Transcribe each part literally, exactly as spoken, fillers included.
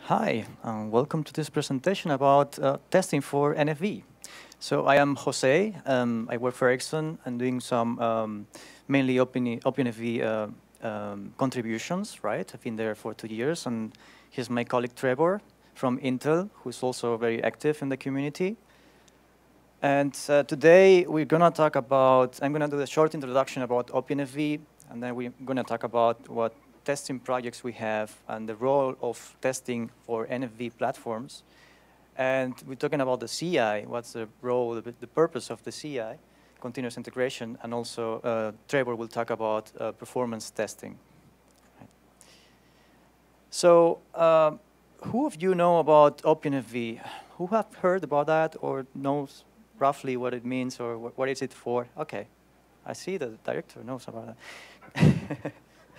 Hi, um, welcome to this presentation about uh, testing for N F V. So I am Jose. Um, I work for Ericsson and doing some um, mainly Open OpenNFV uh, um, contributions. Right, I've been there for two years, and here's my colleague Trevor from Intel, who's also very active in the community. And uh, today we're gonna talk about. I'm gonna do a short introduction about OpenNFV, and then we're gonna talk about what testing projects we have and the role of testing for N F V platforms. And we're talking about the C I, what's the role, the, the purpose of the C I, continuous integration, and also uh, Trevor will talk about uh, performance testing. Right. So uh, who of you know about OpenNFV? Who have heard about that or knows roughly what it means or wh what is it for? Okay, I see the director knows about that.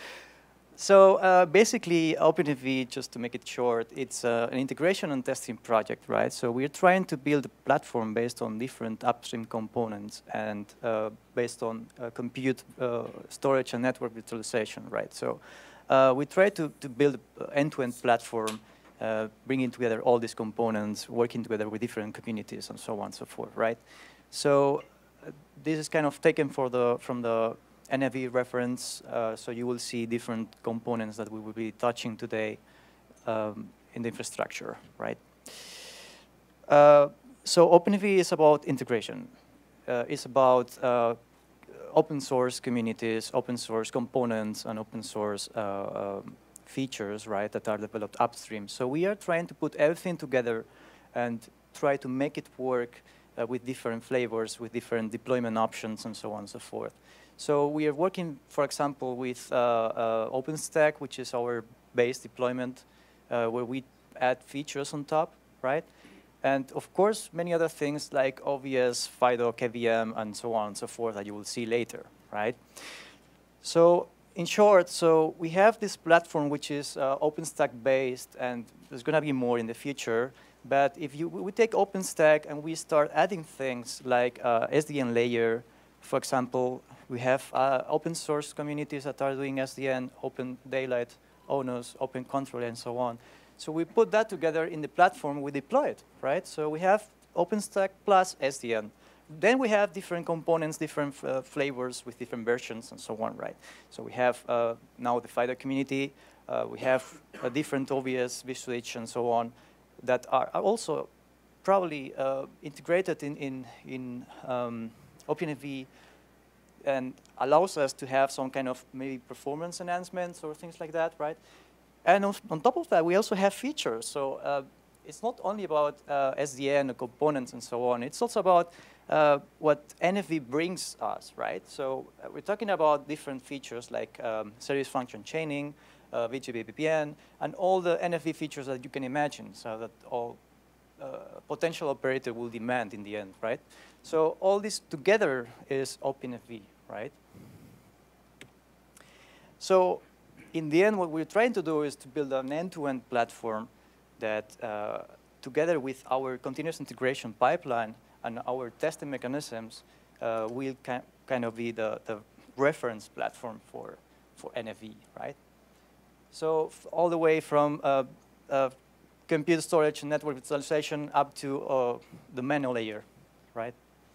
So uh, basically, OpenNFV, just to make it short, it's uh, an integration and testing project, right? So we're trying to build a platform based on different upstream components and uh, based on uh, compute, uh, storage, and network virtualization, right? So uh, we try to, to build an end-to-end platform, uh, bringing together all these components, working together with different communities, and so on and so forth, right? So uh, this is kind of taken for the, from the N F V reference, uh, so you will see different components that we will be touching today um, in the infrastructure, right? Uh, so OpenNFV is about integration. Uh, it's about uh, open source communities, open source components, and open source uh, um, features, right, that are developed upstream. So we are trying to put everything together and try to make it work uh, with different flavors, with different deployment options, and so on and so forth. So we are working, for example, with uh, uh, OpenStack, which is our base deployment, uh, where we add features on top, right? And of course, many other things like O V S, FIDO, K V M, and so on and so forth that you will see later, right? So in short, so we have this platform which is uh, OpenStack based, and there's going to be more in the future. But if you we take OpenStack and we start adding things like uh, S D N layer, for example, we have uh, open source communities that are doing S D N, OpenDaylight, O N O S, Open Control, and so on. So we put that together in the platform, we deploy it, right? So we have OpenStack plus S D N. Then we have different components, different uh, flavors with different versions, and so on, right? So we have uh, now the FIDO community. Uh, we have a different O V S, vSwitch, and so on, that are, are also probably uh, integrated in, in, in um, OpenNFV, and allows us to have some kind of maybe performance enhancements or things like that, right? And on, on top of that, we also have features. So uh, it's not only about uh, S D N, components, and so on. It's also about uh, what N F V brings us, right? So uh, we're talking about different features like um, service function chaining, uh, V G B V P N, and all the N F V features that you can imagine, so that all uh, potential operator will demand in the end, right? So all this together is OpenNFV, right? So in the end, what we're trying to do is to build an end-to-end platform that, uh, together with our continuous integration pipeline and our testing mechanisms, uh, will ki kind of be the, the reference platform for, for N F V, right? So all the way from uh, uh, compute storage and network virtualization up to uh, the manual layer, right?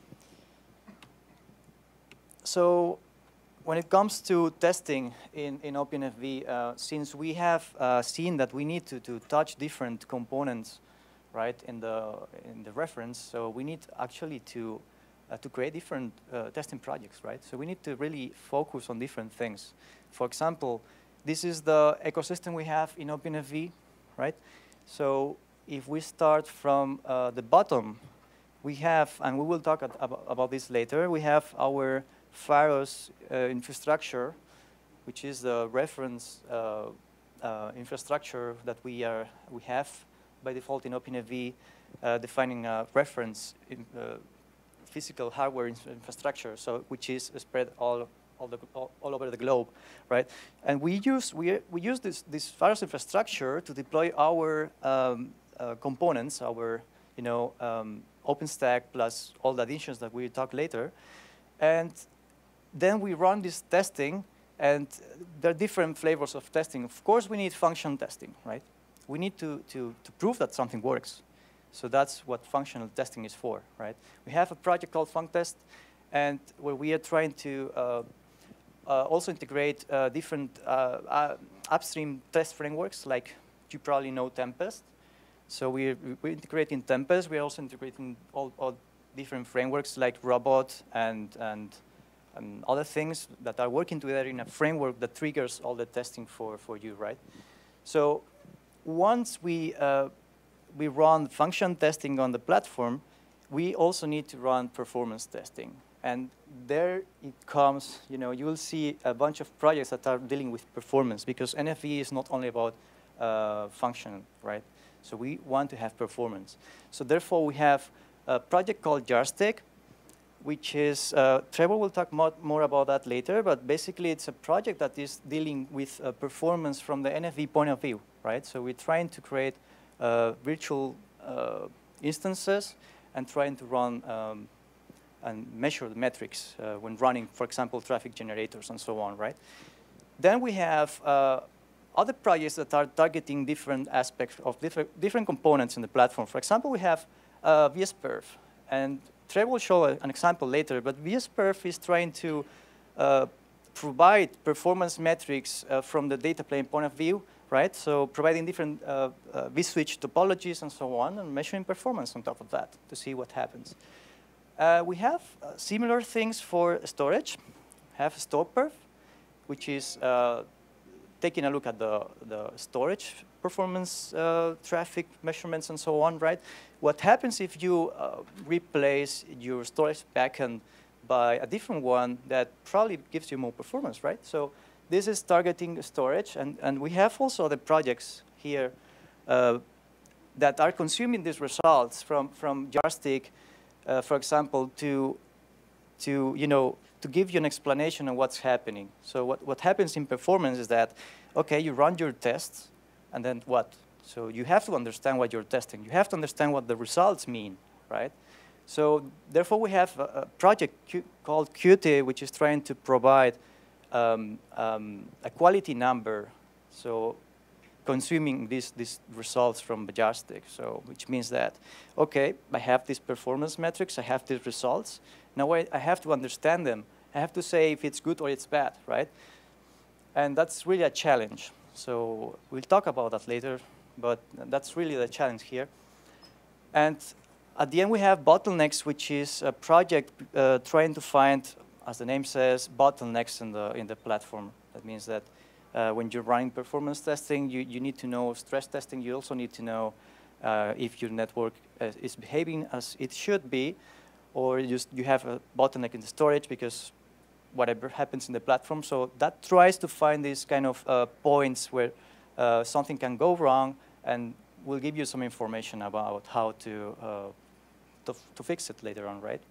So when it comes to testing in, in OpenNFV, uh, since we have uh, seen that we need to, to touch different components, right, in the, in the reference, so we need actually to, uh, to create different uh, testing projects, right? So we need to really focus on different things. For example, this is the ecosystem we have in OpenNFV, right? So if we start from uh, the bottom, we have, and we will talk at, about, about this later, we have our Pharos uh, infrastructure, which is the reference uh, uh, infrastructure that we are we have by default in OpenNFV, uh, defining a reference in, uh, physical hardware in infrastructure, so which is spread all all, the, all all over the globe, right? And we use we we use this this Pharos infrastructure to deploy our um, uh, components, our you know um, OpenStack plus all the additions that we talk later, and then we run this testing, and there are different flavors of testing. Of course, we need function testing, right? we need to, to, to prove that something works. So that's what functional testing is for, right? We have a project called FunkTest, and where we are trying to uh, uh, also integrate uh, different uh, uh, upstream test frameworks, like you probably know Tempest. So we're, we're integrating Tempest. We're also integrating all, all different frameworks like Robot and, and, and other things that are working together in a framework that triggers all the testing for, for you, right? So once we, uh, we run function testing on the platform, we also need to run performance testing. And there it comes, you know, you will see a bunch of projects that are dealing with performance, because N F V is not only about uh, function, right? So we want to have performance. So therefore, we have a project called Jarstick, which is, uh, Trevor will talk more, more about that later, but basically it's a project that is dealing with uh, performance from the N F V point of view, right? So we're trying to create uh, virtual uh, instances and trying to run um, and measure the metrics uh, when running, for example, traffic generators and so on, right? Then we have uh, other projects that are targeting different aspects of different, different components in the platform. For example, we have uh, V S Perf, and Trevor will show a, an example later, but V S Perf is trying to uh, provide performance metrics uh, from the data plane point of view, right? So providing different uh, uh, vSwitch topologies and so on, and measuring performance on top of that to see what happens. Uh, we have uh, similar things for storage. Have StorePerf, which is uh, taking a look at the, the storage performance, uh, traffic measurements, and so on, right? What happens if you uh, replace your storage backend by a different one that probably gives you more performance, right? So this is targeting storage, and, and we have also the projects here uh, that are consuming these results from, from Jarstick, uh, for example, to, to, you know, to give you an explanation of what's happening. So what, what happens in performance is that, okay, you run your tests, and then what? So you have to understand what you're testing. You have to understand what the results mean, right? So therefore, we have a, a project Q called Qt, which is trying to provide um, um, a quality number, so consuming these, these results from the Jarstick. So which means that, okay, I have these performance metrics, I have these results. Now I, I have to understand them. I have to say if it's good or it's bad, right? And that's really a challenge. So we'll talk about that later, but that's really the challenge here. And at the end, we have bottlenecks, which is a project uh, trying to find, as the name says, bottlenecks in the, in the platform. That means that uh, when you're running performance testing, you, you need to know stress testing. You also need to know uh, if your network uh, is behaving as it should be, or you, just, you have a bottleneck in the storage because whatever happens in the platform. So that tries to find these kind of uh, points where uh, something can go wrong, and we'll give you some information about how to, uh, to, to fix it later on, right?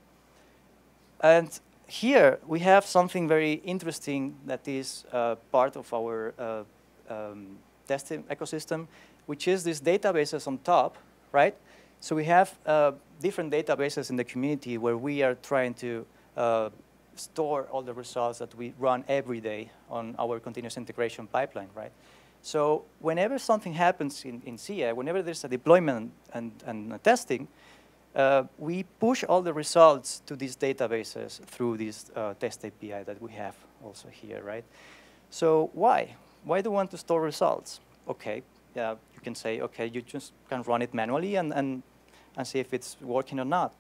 And here we have something very interesting that is uh, part of our uh, um, testing ecosystem, which is these databases on top, right? So we have uh, different databases in the community where we are trying to uh, store all the results that we run every day on our continuous integration pipeline, right? So whenever something happens in, in C I, whenever there's a deployment and, and a testing, uh, we push all the results to these databases through this uh, test A P I that we have also here, right? So why? Why do you want to store results? Okay, yeah, you can say, okay, you just can run it manually and, and, and see if it's working or not.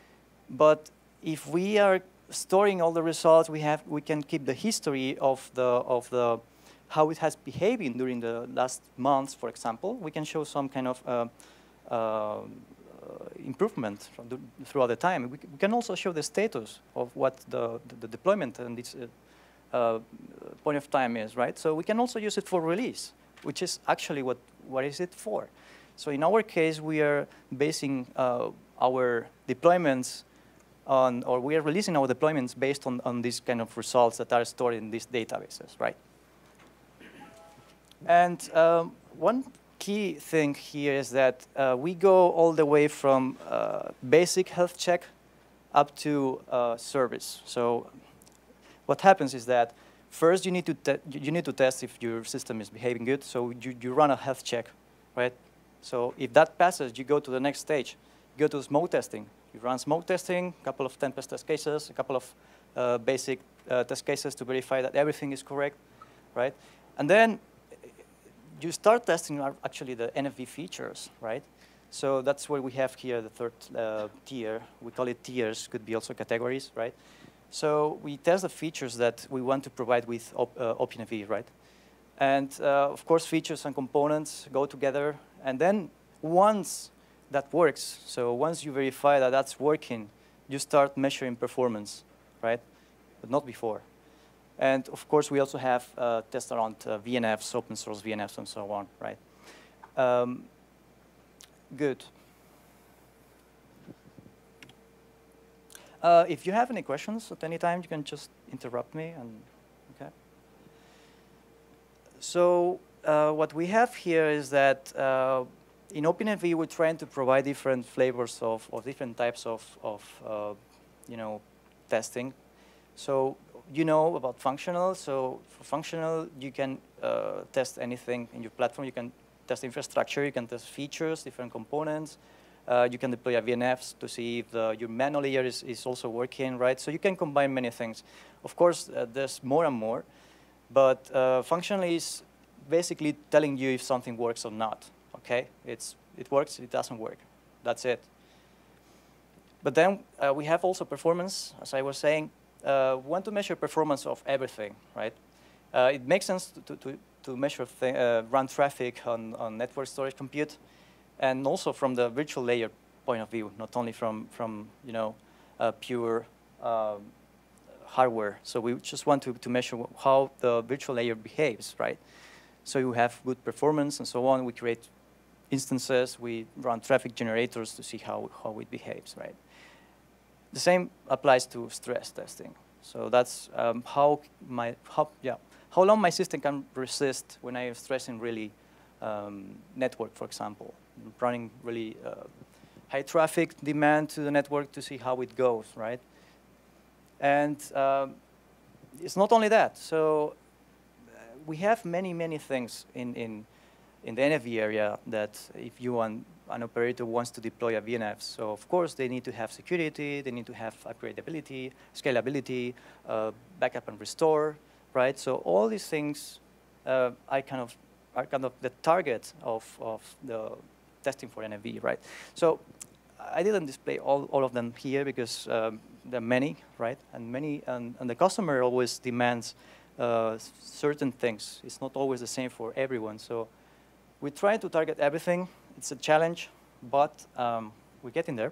But if we are storing all the results, we have we can keep the history of the of the how it has behaved during the last months, for example. We can show some kind of uh, uh, improvement from the, throughout the time. We, we can also show the status of what the, the, the deployment and its uh, uh, point of time is, right? So we can also use it for release, which is actually what what is it for. So in our case, we are basing uh, our deployments on, or we are releasing our deployments based on, on these kind of results that are stored in these databases, right? And um, one key thing here is that uh, we go all the way from uh, basic health check up to uh, service. So what happens is that first you need to, te you need to test if your system is behaving good. So you, you run a health check right? So if that passes, you go to the next stage. You go to smoke testing. You run smoke testing, a couple of Tempest test cases, a couple of uh, basic uh, test cases to verify that everything is correct, right? And then you start testing actually the N F V features, right? So that's where we have here the third uh, tier. We call it tiers, could be also categories, right? So we test the features that we want to provide with op uh, O P N F V, right? And uh, of course, features and components go together. And then once that works, so once you verify that that's working, you start measuring performance, right? But not before. And of course, we also have uh, tests around uh, V N Fs, open source V N Fs, and so on, right? Um, good. Uh, if you have any questions at any time, you can just interrupt me. And okay. So uh, what we have here is that uh, in O P N F V, we're trying to provide different flavors of, of different types of, of uh, you know, testing. So you know about functional. So for functional, you can uh, test anything in your platform. You can test infrastructure. You can test features, different components. Uh, you can deploy V N Fs to see if the, your manual layer is, is also working, right? So you can combine many things. Of course, uh, there's more and more. But uh, functional is basically telling you if something works or not, okay? It's, it works, it doesn't work. That's it. But then uh, we have also performance, as I was saying. Uh, we want to measure performance of everything, right? Uh, it makes sense to, to, to measure, uh, run traffic on, on network storage compute, and also from the virtual layer point of view, not only from, from you know, uh, pure um, hardware. So we just want to, to measure how the virtual layer behaves, right? So you have good performance and so on. We create instances. We run traffic generators to see how, how it behaves, right? The same applies to stress testing. So that's um, how my, how, yeah, how long my system can resist when I am stressing really um, network, for example. I'm running really uh, high traffic demand to the network to see how it goes, right? And um, it's not only that. So uh, we have many, many things in, in, in the N F V area that if you want, an operator wants to deploy a V N F, so of course they need to have security, they need to have upgradability, scalability, uh, backup and restore, right? So all these things uh, I kind of, are kind of the target of, of the testing for N F V, right? So I didn't display all, all of them here because um, there are many, right? And many, and, and the customer always demands uh, certain things. It's not always the same for everyone. So we try to target everything. It's a challenge, but um, we're getting there.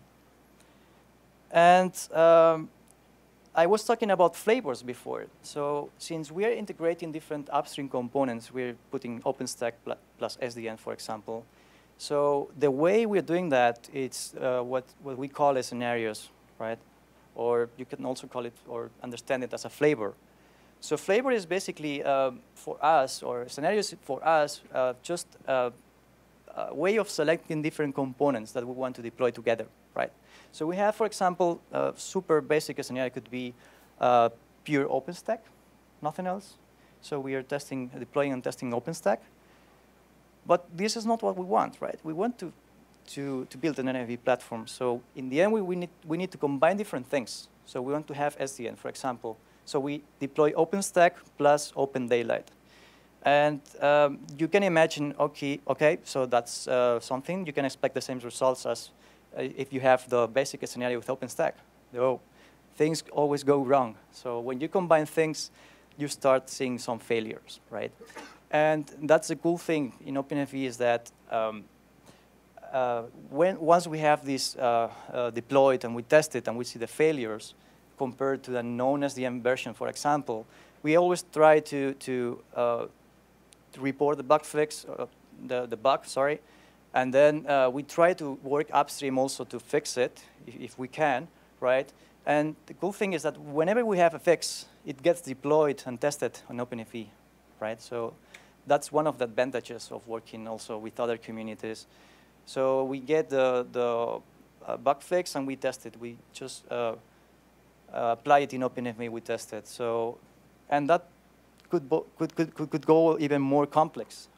And um, I was talking about flavors before. So since we are integrating different upstream components, we're putting OpenStack plus S D N, for example. So the way we're doing that, it's uh, what, what we call as scenarios, right? Or you can also call it or understand it as a flavor. So flavor is basically uh, for us, or scenarios for us, uh, just uh, a way of selecting different components that we want to deploy together, right? So we have, for example, a super basic scenario could be uh, pure OpenStack, nothing else. So we are testing, deploying and testing OpenStack. But this is not what we want, right? We want to, to, to build an N F V platform. So in the end, we, we, need, we need to combine different things. So we want to have S D N, for example. So we deploy OpenStack plus OpenDaylight. And um, you can imagine, okay, okay, so that's uh, something. You can expect the same results as uh, if you have the basic scenario with OpenStack. Though things always go wrong. So when you combine things, you start seeing some failures, right? And that's the cool thing in O P N F V is that um, uh, when, once we have this uh, uh, deployed and we test it and we see the failures compared to the known S D N version, for example, we always try to, to, uh, to report the bug fix, uh, the, the bug, sorry, and then uh, we try to work upstream also to fix it if, if we can, right? And the cool thing is that whenever we have a fix, it gets deployed and tested on O P N F V, right? So that's one of the advantages of working also with other communities. So we get the, the uh, bug fix and we test it. We just uh, uh, apply it in O P N F V, we test it. So, and that could, could, could, could go even more complex,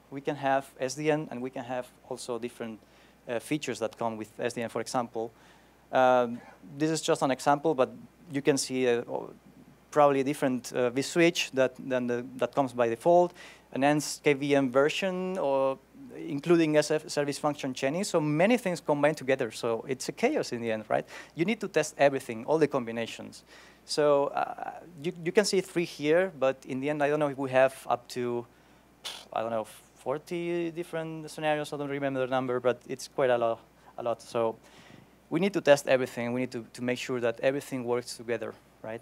we can have S D N, and we can have also different uh, features that come with S D N, for example. Um, this is just an example, but you can see uh, probably a different uh, vSwitch that, than the, that comes by default, an N S K V M version, or including S F service function chaining. So many things combined together. So it's a chaos in the end, right? You need to test everything, all the combinations. So uh, you, you can see three here, but in the end, I don't know if we have up to, I don't know, forty different scenarios. I don't remember the number, but it's quite a lot. A lot. So we need to test everything. We need to, to make sure that everything works together, right?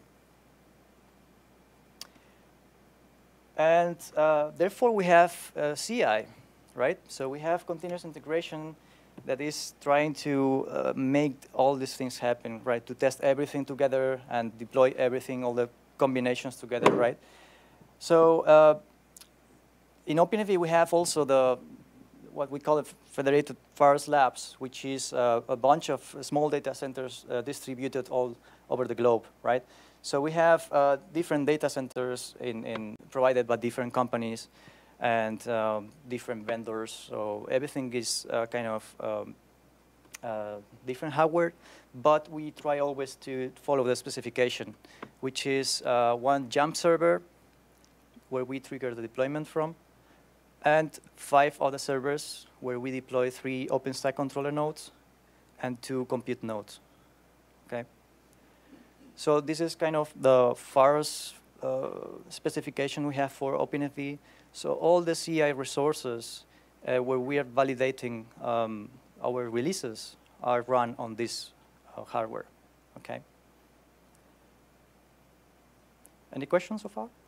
And uh, therefore, we have uh, C I, right? So we have continuous integration that is trying to uh, make all these things happen, right? To test everything together and deploy everything, all the combinations together, right? So uh, in OpenNFV, we have also the what we call it federated Forest labs, which is uh, a bunch of small data centers uh, distributed all over the globe, right? So we have uh, different data centers in, in provided by different companies and um, different vendors. So everything is uh, kind of um, uh, different hardware, but we try always to follow the specification, which is uh, one jump server where we trigger the deployment from, and five other servers where we deploy three OpenStack controller nodes and two compute nodes, okay? So this is kind of the Forest uh, specification we have for OpenNFV. So all the C I resources uh, where we are validating um, our releases are run on this uh, hardware, okay? Any questions so far?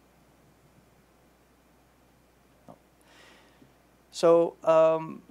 No. So um,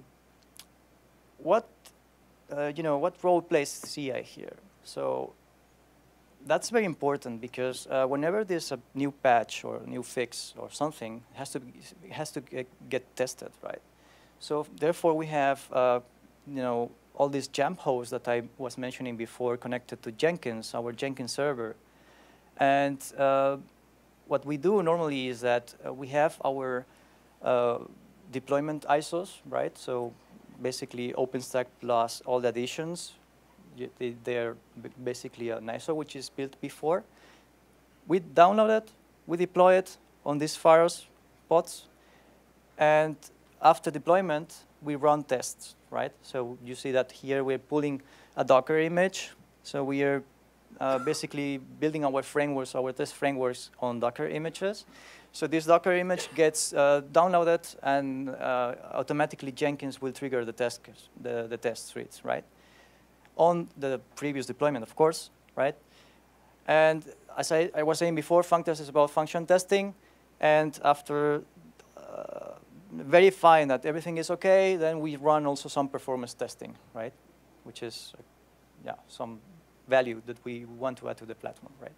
what, uh, you know, what role plays C I here? So that's very important because uh, whenever there's a new patch or a new fix or something, it has to be, it has to get, get tested, right? So therefore, we have uh, you know, all these jump hosts that I was mentioning before connected to Jenkins, our Jenkins server. And uh, what we do normally is that uh, we have our uh, deployment I S Os, right? So basically OpenStack plus all the additions. They're basically an I S O which is built before. We download it, we deploy it on these Faros pods, and after deployment, we run tests, right? So you see that here we're pulling a Docker image. So we are uh, basically building our frameworks, our test frameworks on Docker images. So this Docker image gets uh, downloaded, and uh, automatically Jenkins will trigger the test, the, the test suites, right? On the previous deployment, of course, right? And as I, I was saying before, functest is about function testing. And after uh, verifying that everything is OK, then we run also some performance testing, right? Which is, uh, yeah, some value that we want to add to the platform, right?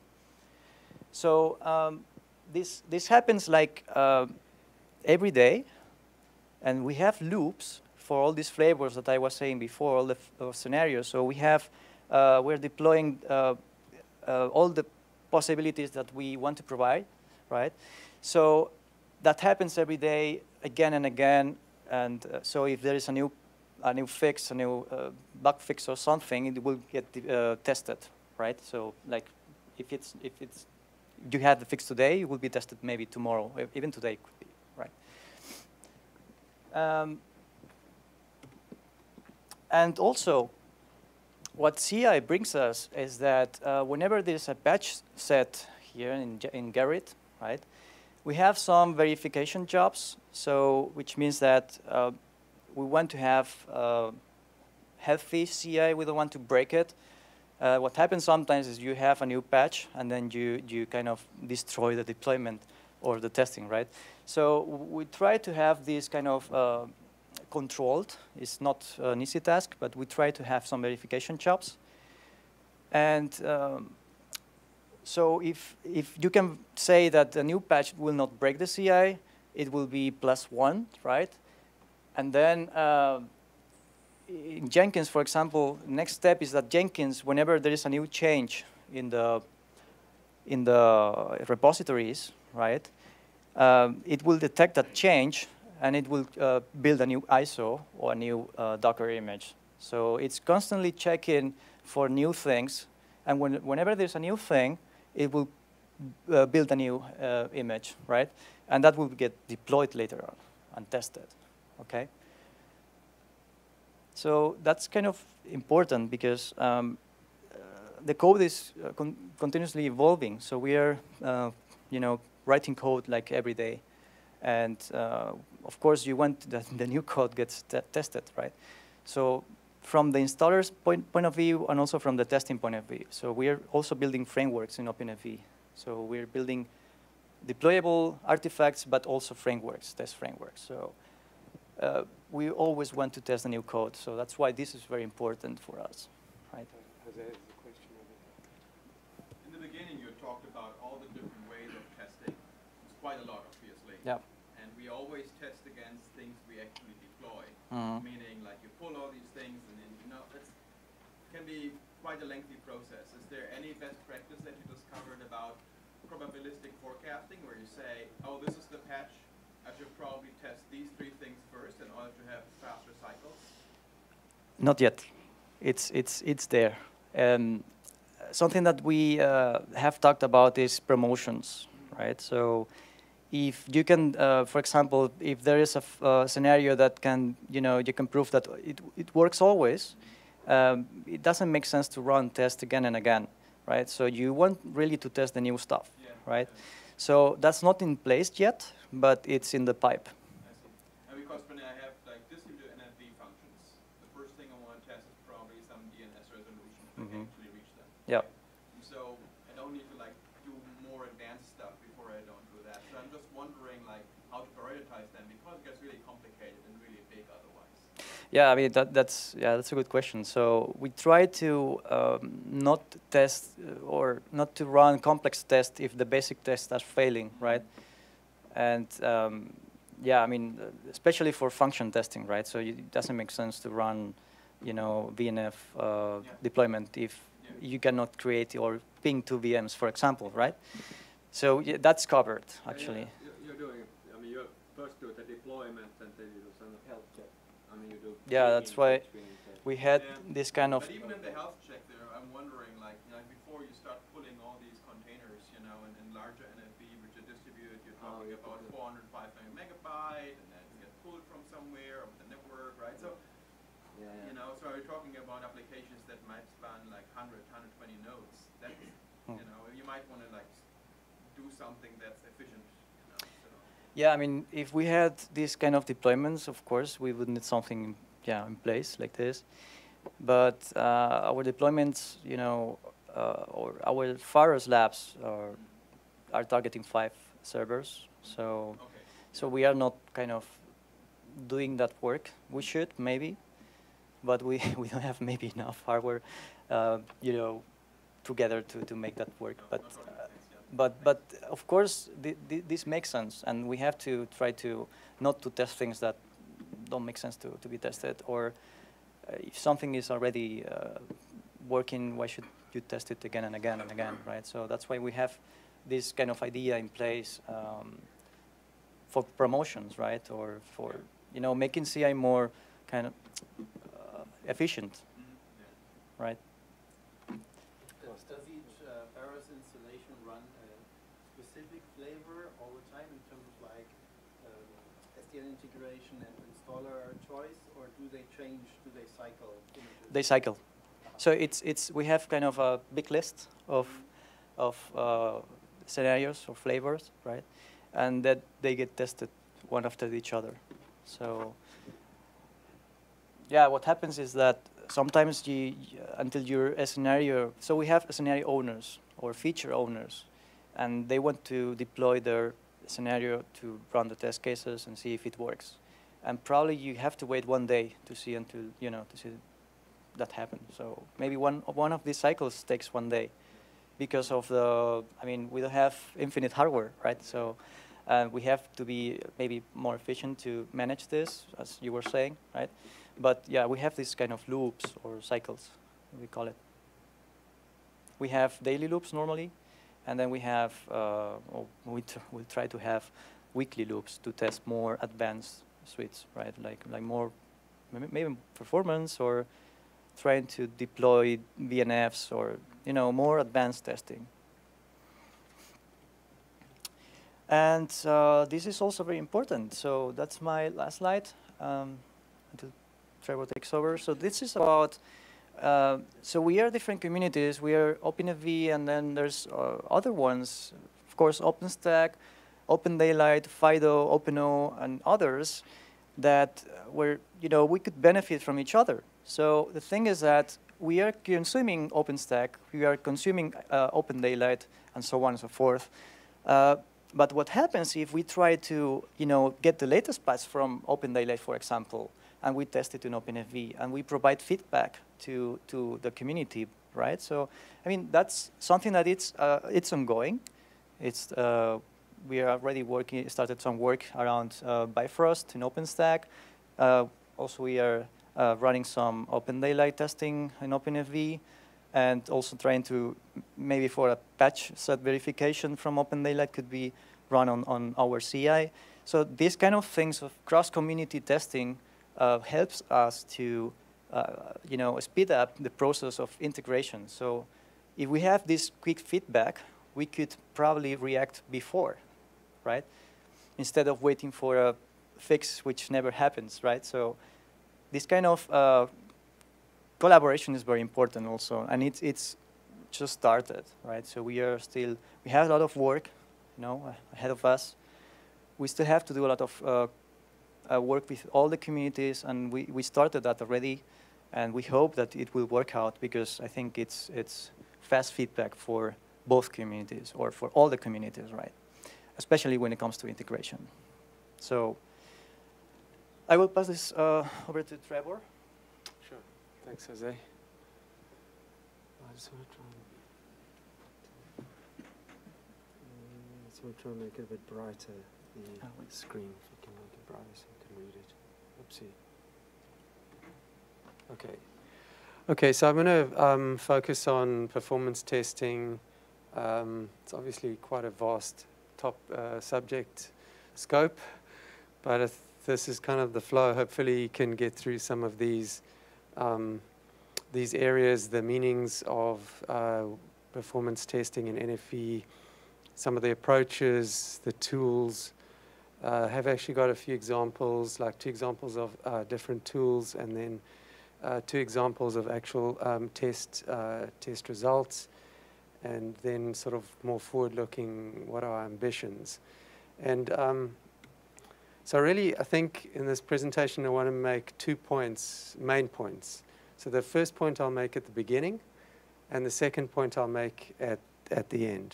So um, this, this happens like uh, every day. And we have loops for all these flavors that I was saying before, all the uh, scenarios. So we have, uh, we're deploying uh, uh, all the possibilities that we want to provide, right? So that happens every day, again and again. And uh, so if there is a new, a new fix, a new uh, bug fix or something, it will get uh, tested, right? So like if it's, if it's, you have the fix today, it will be tested maybe tomorrow, even today could be, right? Um, And also, what C I brings us is that uh, whenever there's a patch set here in, in Gerrit, right, we have some verification jobs, so which means that uh, we want to have uh, healthy C I. We don't want to break it. Uh, what happens sometimes is you have a new patch, and then you, you kind of destroy the deployment or the testing, right? So we try to have this kind of uh, controlled. It's not an easy task, but we try to have some verification jobs. And um, so if, if you can say that the new patch will not break the C I, it will be plus one, right? And then uh, in Jenkins, for example, next step is that Jenkins, whenever there is a new change in the, in the repositories, right, um, it will detect that change and it will uh, build a new I S O or a new uh, Docker image. So it's constantly checking for new things, and when, whenever there's a new thing, it will uh, build a new uh, image, right? And that will get deployed later on and tested, okay? So that's kind of important because um, uh, the code is uh, con continuously evolving. So we are, uh, you know, writing code like every day. And uh, of course, you want that the new code gets te tested, right? So from the installer's point, point of view and also from the testing point of view. So we are also building frameworks in OpenNFV. So we're building deployable artifacts, but also frameworks, test frameworks. So uh, we always want to test the new code. So that's why this is very important for us, right? Jose has a question over here. In the beginning, you talked about all the different ways of testing. It's quite a lot, obviously. Yeah. And we always test against things we actually deploy. Mm-hmm. Meaning, like you pull all these things, and then you know it can be quite a lengthy process. Is there any best practice that you discovered about probabilistic forecasting, where you say, "Oh, this is the patch. I should probably test these three things first in order to have faster cycles"? Not yet. It's it's it's there. Um, something that we uh, have talked about is promotions, right? So if you can, uh, for example, if there is a f uh, scenario that can, you know, you can prove that it it works always, um, it doesn't make sense to run tests again and again, right? So you want really to test the new stuff, Yeah, right? yeah. So that's not in place yet, but it's in the pipe. I see. And because when I have like distributed N F V functions, the first thing I want to test is probably some D N S resolution if Mm-hmm. I can actually reach them. Yeah. And so I don't need to like do more advanced stuff before I don't do that. So I'm just wondering like how to prioritize them, because it gets really complicated and really big otherwise. Yeah, I mean that, that's yeah that's a good question. So we try to um, not test uh, or not to run complex tests if the basic tests are failing, right? And um, yeah, I mean uh, especially for function testing, right? So you, it doesn't make sense to run, you know, V N F uh, Yeah. deployment if Yeah. you cannot create or ping two V Ms, for example, right? So yeah, that's covered actually. Yeah, yeah, you're doing, I mean, you first do the deployment and then you do some health check. I mean, you do. Yeah, that's why we had Yeah. this kind of. But even in the health check there, I'm wondering like, you know, before you start pulling all these containers, you know, and, and larger N F V which are distributed, you're Oh, talking yeah, about okay. four hundred, five hundred megabyte, and then you get pulled from somewhere of the network, right? So, Yeah, yeah. you know, so we're talking about applications that might span like one hundred, one hundred twenty nodes. That, Hmm. you know, you might want to like do something that's efficient, you know. So. Yeah, I mean, if we had these kind of deployments, of course, we would need something, yeah, in place like this. But uh, our deployments, you know, uh, or our Faros labs are, are targeting five servers. So, Okay. so we are not kind of doing that work. We should maybe, but we we don't have maybe enough hardware, uh, you know, together to to make that work. No, But. not rocket Uh, science, yeah. But but of course th th this makes sense, and we have to try to not to test things that don't make sense to to be tested. Or uh, if something is already uh, working, why should you test it again and again and again, right? So that's why we have this kind of idea in place um, for promotions, right? Or for you know making C I more kind of uh, efficient, Mhm, yeah. right? Does does each uh, Faros installation run a specific flavor all the time in terms of like um, S D N integration and installer choice, or do they change, do they cycle images? They cycle. So it's it's we have kind of a big list of of uh, scenarios or flavors, right? And that they get tested one after each other. So yeah, what happens is that sometimes you until you're a scenario. So we have scenario owners or feature owners, and they want to deploy their scenario to run the test cases and see if it works. And probably you have to wait one day to see until you know to see that happen. So maybe one one of these cycles takes one day because of the. I mean, we don't have infinite hardware, right? So uh, we have to be maybe more efficient to manage this, as you were saying, right? But yeah, we have these kind of loops or cycles, we call it. We have daily loops normally, and then we have uh, we t we'll try to have weekly loops to test more advanced suites, right? Like like more maybe performance, or trying to deploy V N Fs, or you know more advanced testing. And uh, this is also very important. So that's my last slide um, until Trevor takes over. So this is about, uh, so we are different communities. We are OpenNFV, and then there's uh, other ones, of course, OpenStack, OpenDaylight, FIDO, OpenO, and others that were, you know, we could benefit from each other. So the thing is that we are consuming OpenStack, we are consuming uh, OpenDaylight, and so on and so forth. Uh, But what happens if we try to, you know, get the latest patch from OpenDaylight, for example, and we test it in OpenNFV, and we provide feedback to to the community, right? So, I mean, that's something that it's uh, it's ongoing. It's uh, we are already working, started some work around uh, Bifrost in OpenStack. Uh, also, we are uh, running some OpenDaylight testing in OpenNFV, and also trying to, maybe for a patch set verification from OpenDaylight could be run on, on our C I. So these kind of things of cross-community testing uh, helps us to, uh, you know, speed up the process of integration. So if we have this quick feedback, we could probably react before, right? Instead of waiting for a fix which never happens, right? So this kind of uh, collaboration is very important also, and it's it's just started, right? So we are still, we have a lot of work, you know, ahead of us. We still have to do a lot of uh, uh, work with all the communities, and we, we started that already, and we hope that it will work out, because I think it's it's fast feedback for both communities, or for all the communities, right? Especially when it comes to integration. So I will pass this uh, over to Trevor. Thanks, Jose. I just want to try and, uh, just want to try and make it a bit brighter, the Oh, wait. screen, if you can make it brighter so you can read it. Oopsie. Okay. Okay, so I'm going to um, focus on performance testing. Um, it's obviously quite a vast top uh, subject scope, but if this is kind of the flow. Hopefully you can get through some of these Um, these areas, the meanings of uh, performance testing in N F V, some of the approaches, the tools. Uh, have actually got a few examples, like two examples of uh, different tools, and then uh, two examples of actual um, test uh, test results, and then sort of more forward-looking, what are our ambitions? And um, so really, I think in this presentation, I want to make two points, main points. So the first point I'll make at the beginning, and the second point I'll make at, at the end.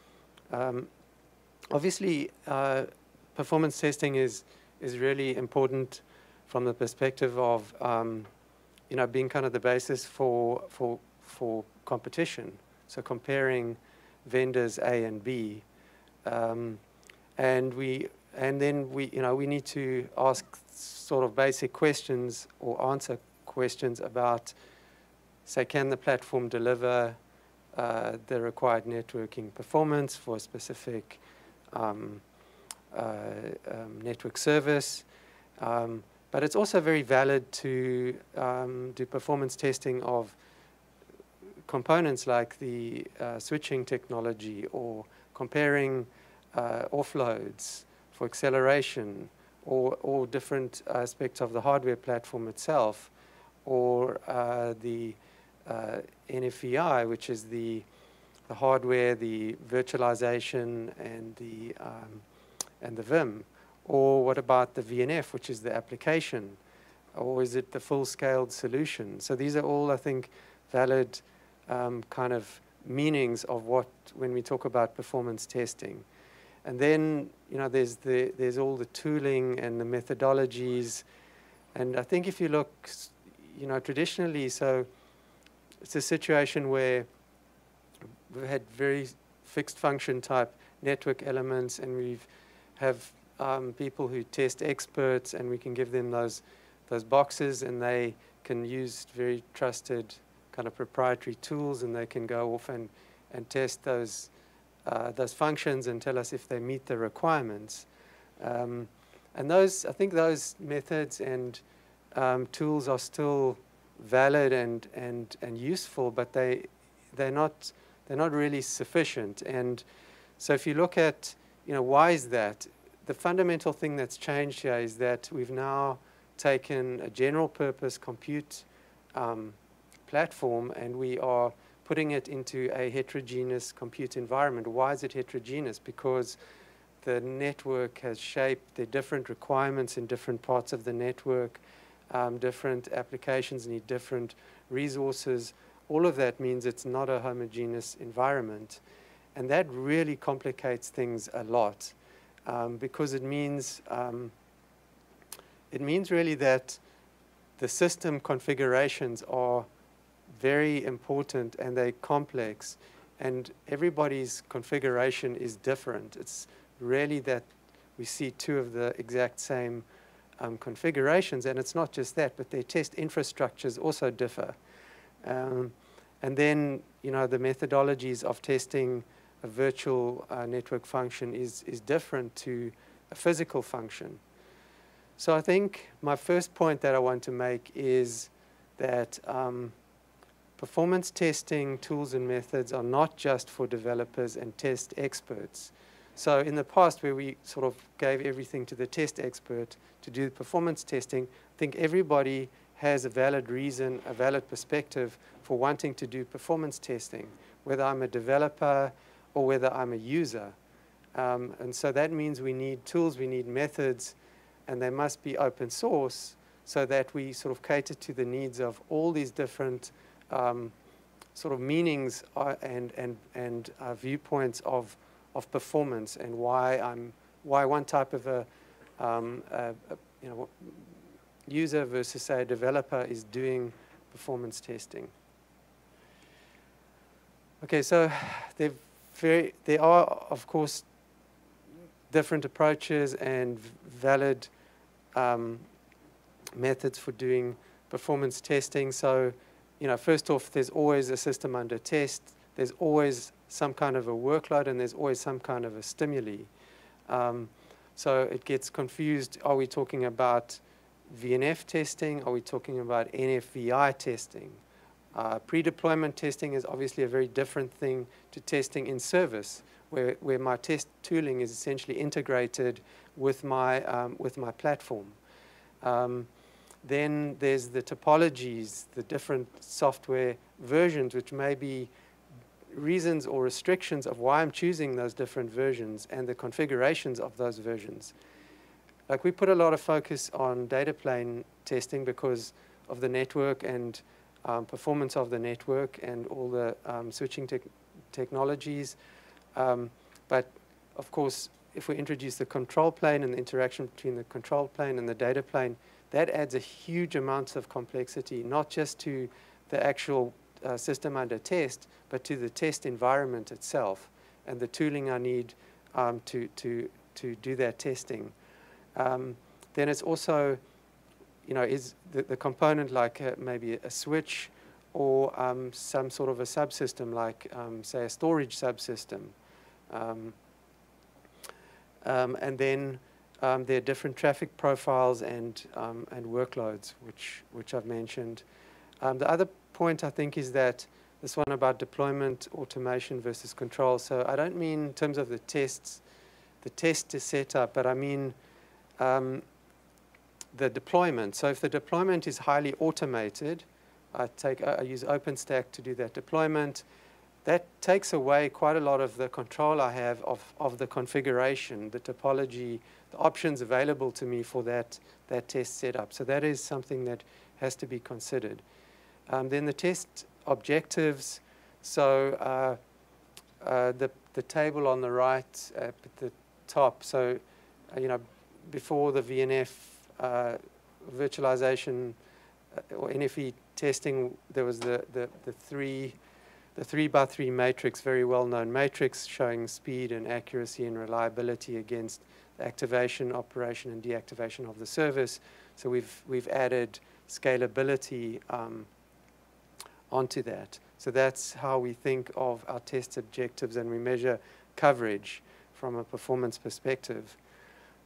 Um, obviously, uh, performance testing is, is really important from the perspective of um, you know, being kind of the basis for, for, for competition. So comparing vendors A and B. Um, and we And then we, you know, we need to ask sort of basic questions, or answer questions about, say, can the platform deliver uh, the required networking performance for a specific um, uh, um, network service? Um, but it's also very valid to um, do performance testing of components like the uh, switching technology, or comparing uh, offloads for acceleration, or, or different aspects of the hardware platform itself, or uh, the uh, N F V I, which is the, the hardware, the virtualization, and the, um, and the V I M. Or what about the V N F, which is the application? Or is it the full-scaled solution? So these are all, I think, valid um, kind of meanings of what, when we talk about performance testing. And then, you know, there's the there's all the tooling and the methodologies, and I think if you look, you know, traditionally, so it's a situation where we've had very fixed function type network elements, and we've have um, people who test experts, and we can give them those those boxes, and they can use very trusted kind of proprietary tools, and they can go off and and test those. Uh, those functions and tell us if they meet the requirements. Um, And those, I think those methods and um, tools are still valid and, and, and useful, but they, they're not, they're not really sufficient. And so if you look at, you know, why is that? The fundamental thing that's changed here is that we've now taken a general purpose compute um, platform and we are putting it into a heterogeneous compute environment. Why is it heterogeneous? Because the network has shaped the different requirements in different parts of the network. Um, different applications need different resources. All of that means it's not a homogeneous environment. And that really complicates things a lot um, because it means, um, it means really that the system configurations are very important and they're complex. And everybody's configuration is different. It's really that we see two of the exact same um, configurations. And it's not just that, but their test infrastructures also differ. Um, and then, you know, the methodologies of testing a virtual uh, network function is, is different to a physical function. So I think my first point that I want to make is that um, performance testing tools and methods are not just for developers and test experts. So in the past, where we sort of gave everything to the test expert to do performance testing, I think everybody has a valid reason, a valid perspective for wanting to do performance testing, whether I'm a developer or whether I'm a user. Um, and so that means we need tools, we need methods, and they must be open source so that we sort of cater to the needs of all these different um, sort of meanings uh, and, and, and uh, viewpoints of, of performance and why, I'm, why one type of a, um, a, a you know, user versus, say, a developer is doing performance testing. Okay, so they've very, there are, of course, different approaches and valid um, methods for doing performance testing. So, you know, first off, there's always a system under test. There's always some kind of a workload, and there's always some kind of a stimuli. Um, so it gets confused. Are we talking about V N F testing? Are we talking about N F V I testing? Uh, pre-deployment testing is obviously a very different thing to testing in service, where, where my test tooling is essentially integrated with my, um, with my platform. Um, then there's the topologies, the different software versions, which may be reasons or restrictions of why I'm choosing those different versions and the configurations of those versions. Like, we put a lot of focus on data plane testing because of the network and um, performance of the network and all the um, switching te technologies. Um, but of course, if we introduce the control plane and the interaction between the control plane and the data plane, that adds a huge amount of complexity, not just to the actual uh, system under test, but to the test environment itself and the tooling I need um, to, to, to do that testing. Um, then it's also, you know, is the, the component like a, maybe a switch or um, some sort of a subsystem like, um, say, a storage subsystem. Um, um, and then um, there are different traffic profiles and, um, and workloads, which, which I've mentioned. Um, the other point, I think, is that this one about deployment, automation versus control. So I don't mean in terms of the tests, the test is set up, but I mean um, the deployment. So if the deployment is highly automated, I, take, I use OpenStack to do that deployment. That takes away quite a lot of the control I have of, of the configuration, the topology, the options available to me for that, that test setup. So that is something that has to be considered. Um, then the test objectives. So uh, uh, the, the table on the right at the top. So, uh, you know, before the V N F uh, virtualization uh, or N F V testing, there was the, the, the three the three by three matrix, very well-known matrix showing speed and accuracy and reliability against the activation, operation, and deactivation of the service. So we've, we've added scalability um, onto that. So that's how we think of our test objectives, and we measure coverage from a performance perspective.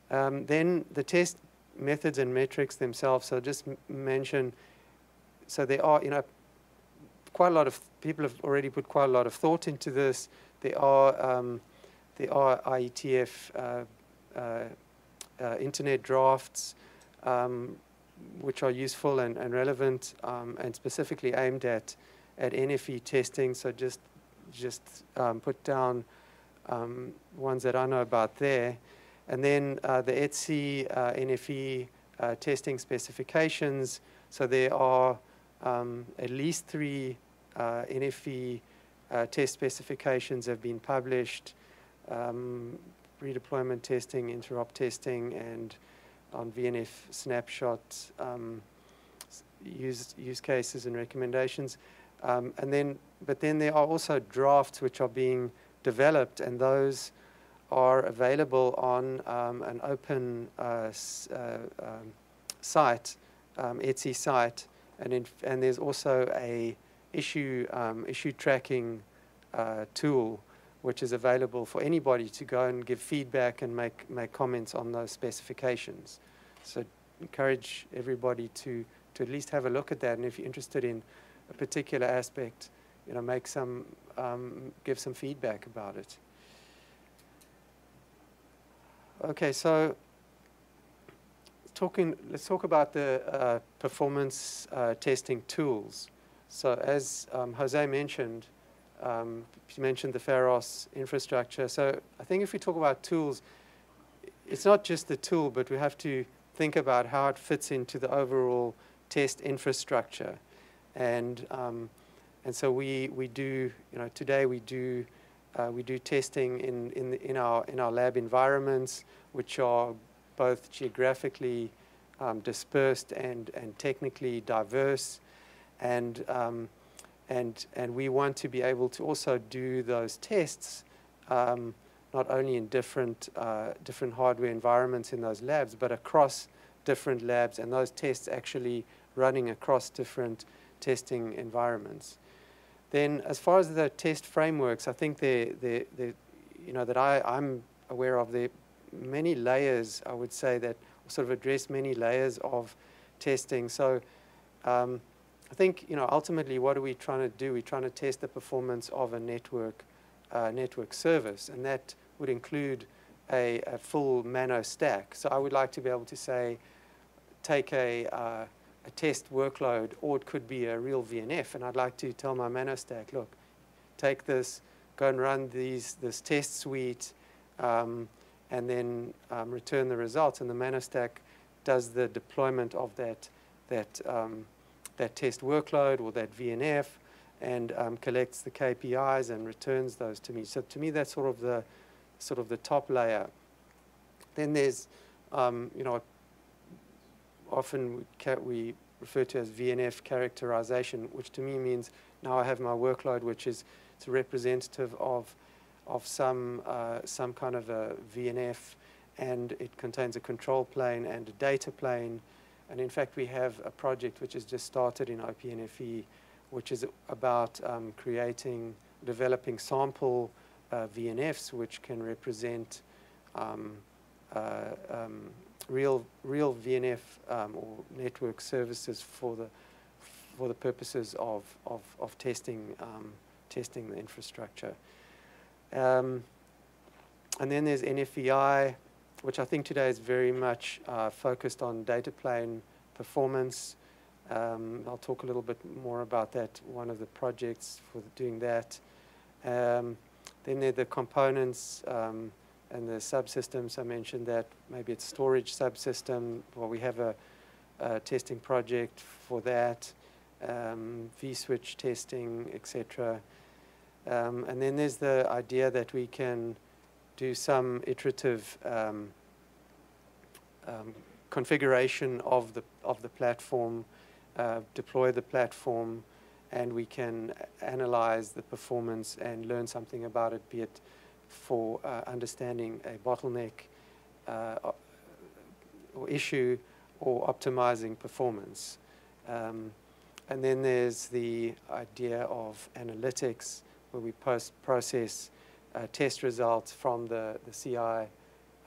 Um, then the test methods and metrics themselves. So just m mention, so there are, you know, quite a lot of people have already put quite a lot of thought into this. There are um, there are I E T F uh, uh, uh, internet drafts um, which are useful and, and relevant um, and specifically aimed at at N F V testing. So just just um, put down um, ones that I know about there. And then uh, the E T S I uh, N F V uh, testing specifications. So there are um, at least three uh, N F V uh, test specifications have been published. Um, redeployment testing, interop testing, and on V N F snapshot um, use, use cases and recommendations. Um, and then, but then there are also drafts which are being developed, and those are available on um, an open uh, s uh, um, site, um, E T S I site, and, in, and there's also a issue, um, issue tracking uh, tool which is available for anybody to go and give feedback and make, make comments on those specifications. So encourage everybody to, to at least have a look at that, and if you're interested in a particular aspect, you know, make some, um, give some feedback about it. Okay, so talking, let's talk about the uh, performance uh, testing tools. So as um, Jose mentioned, um, he mentioned the Pharos infrastructure. So I think if we talk about tools, it's not just the tool, but we have to think about how it fits into the overall test infrastructure. And um, and so we we do, you know, today we do uh, we do testing in in the, in our in our lab environments, which are both geographically um, dispersed and and technically diverse, and um, and and we want to be able to also do those tests um, not only in different uh, different hardware environments in those labs, but across different labs, and those tests actually running across different testing environments. Then, as far as the test frameworks, I think they, they, they you know, that I, I'm aware of, there are many layers, I would say, that sort of address many layers of testing. So, um, I think, you know, ultimately, what are we trying to do? We're trying to test the performance of a network, uh, network service, and that would include a, a full Mano stack. So, I would like to be able to say, take a uh, a test workload, or it could be a real V N F, and I'd like to tell my Mano stack, look, take this, go and run these this test suite, um, and then um, return the results. And the Mano stack does the deployment of that that um, that test workload or that V N F, and um, collects the K P Is and returns those to me. So to me, that's sort of the sort of the top layer. Then there's um, you know. Often we, ca we refer to as V N F characterization, which to me means now I have my workload, which is it's a representative of of some uh, some kind of a V N F, and it contains a control plane and a data plane. And in fact, we have a project which has just started in O P N F V, which is about um, creating, developing sample uh, V N Fs, which can represent um, uh, um, real real V N F um, or network services for the for the purposes of of, of testing um, testing the infrastructure. Um, and then there's N F V I, which I think today is very much uh, focused on data plane performance. Um, I'll talk a little bit more about that. One of the projects for doing that. Um, then there are the components. Um, And the subsystems, I mentioned that maybe it's storage subsystem, or we have a, a testing project for that, um, vSwitch testing, et cetera. Um, and then there's the idea that we can do some iterative um, um, configuration of the of the platform, uh, deploy the platform, and we can analyze the performance and learn something about it, be it for uh, understanding a bottleneck uh, or issue, or optimizing performance. Um, and then there's the idea of analytics, where we post process uh, test results from the, the C I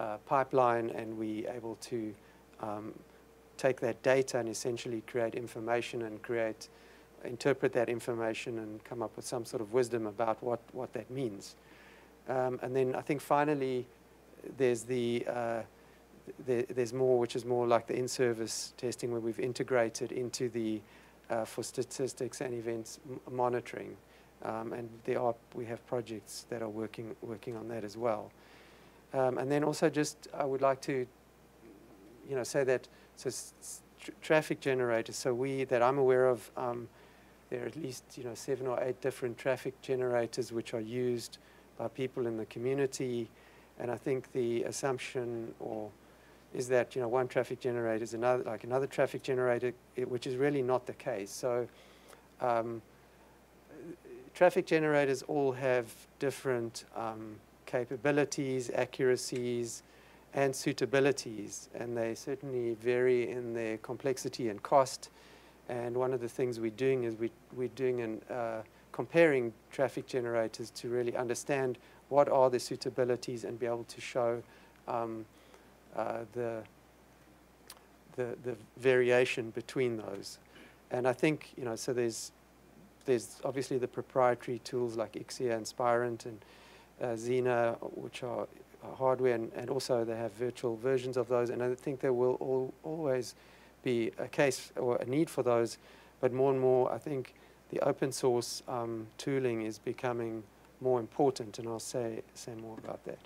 uh, pipeline, and we able to um, take that data and essentially create information and create, interpret that information and come up with some sort of wisdom about what, what that means. Um, and then I think finally there's the, uh, the, there's more, which is more like the in-service testing, where we've integrated into the, uh, for statistics and events m monitoring. Um, and there are, we have projects that are working, working on that as well. Um, and then also just, I would like to, you know, say that, so tr traffic generators, so we, that I'm aware of, um, there are at least, you know, seven or eight different traffic generators which are used by people in the community. And I think the assumption or is that, you know, one traffic generator is another, like another traffic generator, it, which is really not the case. So um, traffic generators all have different um, capabilities, accuracies, and suitabilities, and they certainly vary in their complexity and cost. And one of the things we're doing is we, we're doing an, uh, comparing traffic generators to really understand what are the suitabilities and be able to show um, uh, the, the, the variation between those. And I think, you know, so there's, there's obviously the proprietary tools like I C S I and Spirent and uh, Xena, which are hardware, and, and also they have virtual versions of those. And I think there will all, always be a case or a need for those, but more and more I think the open source um, tooling is becoming more important, and I'll say, say more about that.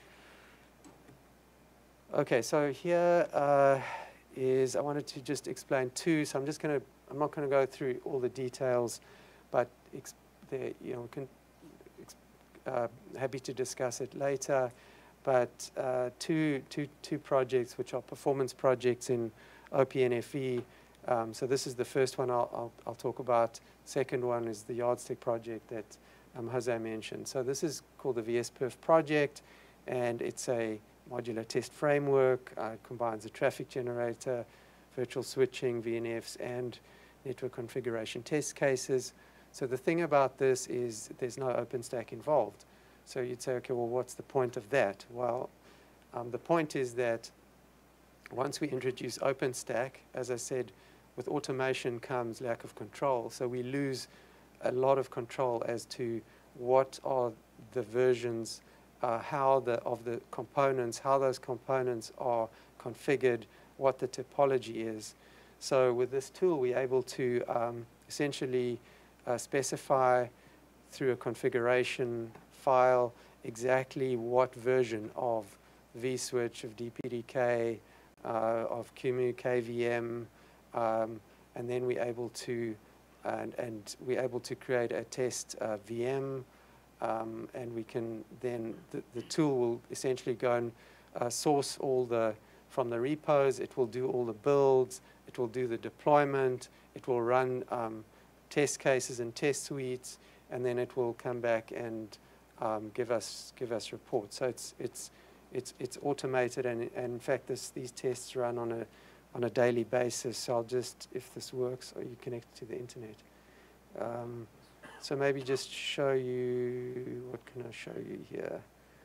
Okay, so here uh, is, I wanted to just explain two, so I'm just going to, I'm not going to go through all the details, but ex the, you know, can, ex uh, happy to discuss it later, but uh, two, two, two projects which are performance projects in O P N F V. Um, so this is the first one I'll, I'll, I'll talk about. Second one is the yardstick project that um, Jose mentioned. So this is called the V S Perf project, and it's a modular test framework. Uh, it combines a traffic generator, virtual switching, V N Fs, and network configuration test cases. So the thing about this is there's no OpenStack involved. So you'd say, okay, well, what's the point of that? Well, um, the point is that once we introduce OpenStack, as I said, with automation comes lack of control. So we lose a lot of control as to what are the versions, uh, how the of the components, how those components are configured, what the topology is. So with this tool, we're able to um, essentially uh, specify through a configuration file exactly what version of vSwitch, of D P D K, uh, of Q M U, K V M, um, and then we're able to and, and we're able to create a test uh, V M, um, and we can then the, the tool will essentially go and uh, source all the from the repos. It will do all the builds. It will do the deployment. It will run um, test cases and test suites, and then it will come back and um, give us give us reports. So it's it's it's it's automated, and, and in fact this these tests run on a on a daily basis. So I'll just, if this works, or you connect to the internet. Um, so maybe just show you, what can I show you here?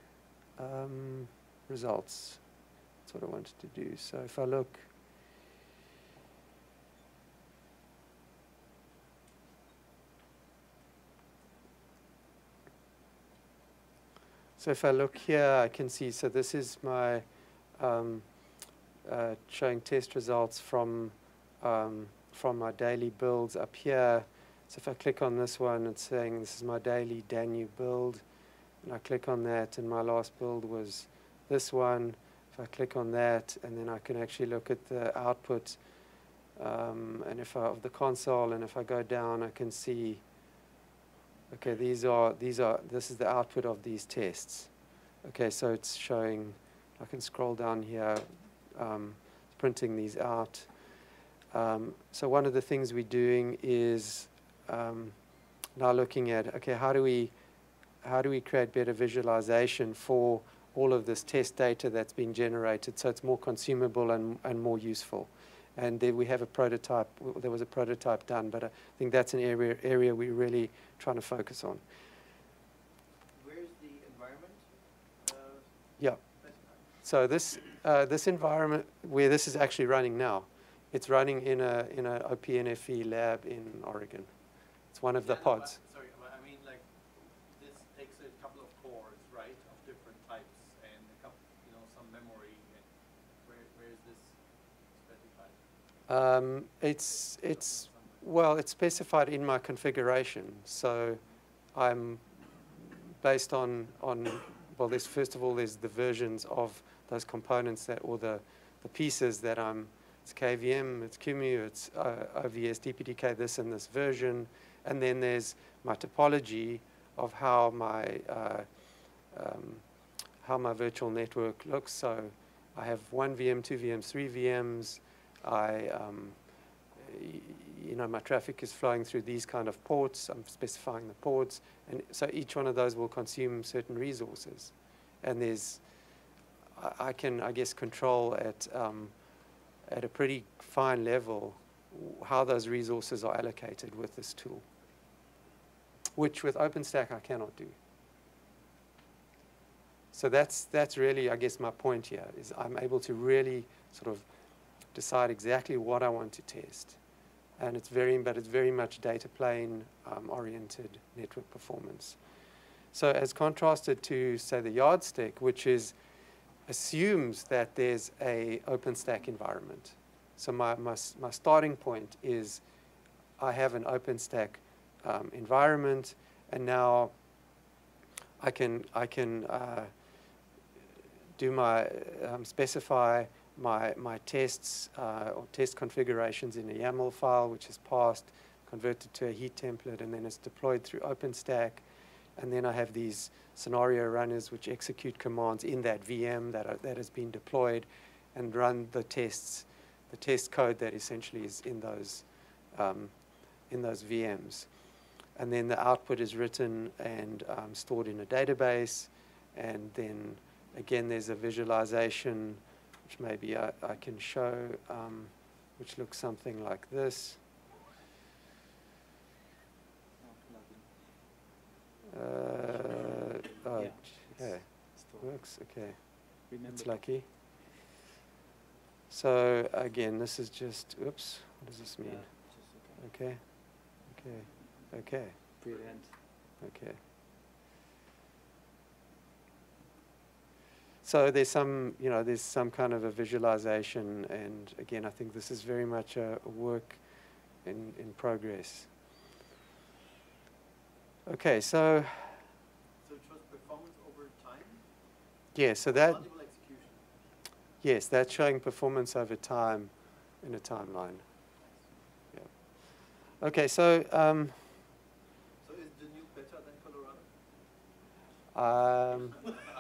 Um, results. That's what I wanted to do. So if I look, so if I look here, I can see, so this is my um, uh, showing test results from um, from my daily builds up here. So if I click on this one, it's saying this is my daily Danube build, and I click on that, and my last build was this one. If I click on that, and then I can actually look at the output, um, and if I, of the console, and if I go down, I can see, okay, these are these are this is the output of these tests. Okay, so it's showing. I can scroll down here, um, printing these out. Um, so one of the things we're doing is um, now looking at, okay, how do we how do we create better visualization for all of this test data that's been generated, so it's more consumable and, and more useful. And then we have a prototype, there was a prototype done, but I think that's an area, area we're really trying to focus on. Where's the environment? Uh, yeah. So this uh, this environment where this is actually running now, it's running in a in a O P N F V lab in Oregon. It's one of Yeah, the no, pods. but- sorry, but I mean, like, this takes a couple of cores, right, of different types, and a couple, you know, some memory. And where where is this specified? Um, it's it's well, it's specified in my configuration. So I'm based on on well, there's first of all there's the versions of those components that or the the pieces that I'm. It's K V M, it's Q M U, it's uh, O V S, D P D K, this and this version, and then there's my topology of how my uh, um, how my virtual network looks. So I have one V M, two V Ms, three V Ms. I um, you know, my traffic is flowing through these kind of ports. I'm specifying the ports, and so each one of those will consume certain resources. And there's, I, I can, I guess, control at um, at a pretty fine level how those resources are allocated with this tool, which with OpenStack I cannot do. So that's that's really, I guess, my point here is I'm able to really sort of decide exactly what I want to test. And it's very, but it's very much data plane um, oriented network performance. So as contrasted to, say, the yardstick, which is assumes that there's a OpenStack environment. So my, my, my starting point is I have an OpenStack um, environment, and now I can, I can uh, do my, um, specify my, my tests uh, or test configurations in a YAML file, which is passed, converted to a heat template, and then it's deployed through OpenStack. And then I have these scenario runners which execute commands in that V M that, are, that has been deployed and run the tests, the test code that essentially is in those, um, in those V Ms. And then the output is written and um, stored in a database. And then, again, there's a visualization, which maybe I, I can show, um, which looks something like this. Uh, oh, Yeah, yeah, it's still- works, okay. Remember It's lucky. So again, this is just, oops, what does this mean? Yeah, just okay. Okay, okay, okay, Brilliant. okay. So there's some, you know, there's some kind of a visualization, and again, I think this is very much a, a work in, in progress. Okay, so, So it shows performance over time? yeah, so that, Multiple execution. yes, that's showing performance over time in a timeline. Yeah. Okay, so, um, So is Danube better than Colorado? um,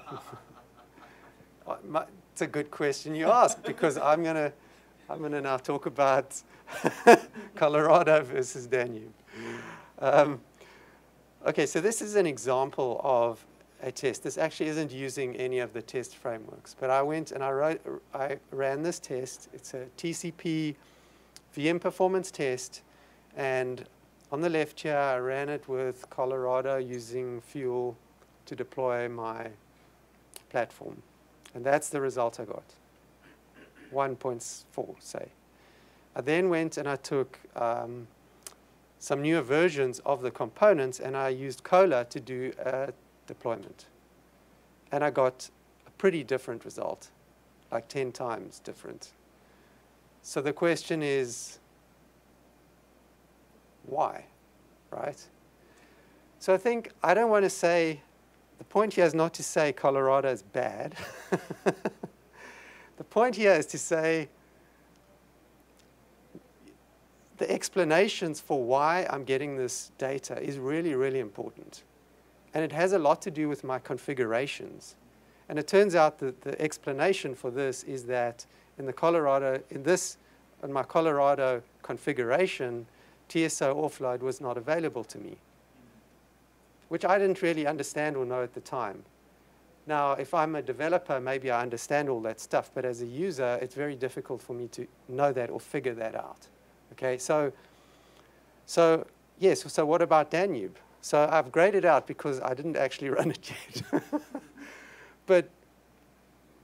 Uh, my, it's a good question you ask, because I'm gonna, I'm gonna now talk about Colorado versus Danube. Um, okay, so this is an example of a test. This actually isn't using any of the test frameworks, but I went and I wrote, I ran this test. It's a T C P V M performance test, and on the left here, I ran it with Colorado using Fuel to deploy my platform. And that's the result I got, one point four, say. I then went and I took um, some newer versions of the components, and I used Cola to do a deployment. And I got a pretty different result, like ten times different. So the question is, why, right? So I think I don't want to say, the point here is not to say Colorado is bad. The point here is to say the explanations for why I'm getting this data is really, really important. And it has a lot to do with my configurations. And it turns out that the explanation for this is that in the Colorado, in this, in my Colorado configuration, T S O offload was not available to me, which I didn't really understand or know at the time. Now, if I'm a developer, maybe I understand all that stuff, but as a user, it's very difficult for me to know that or figure that out. Okay, so, so yes, so what about Danube? So I've grayed it out because I didn't actually run it yet. But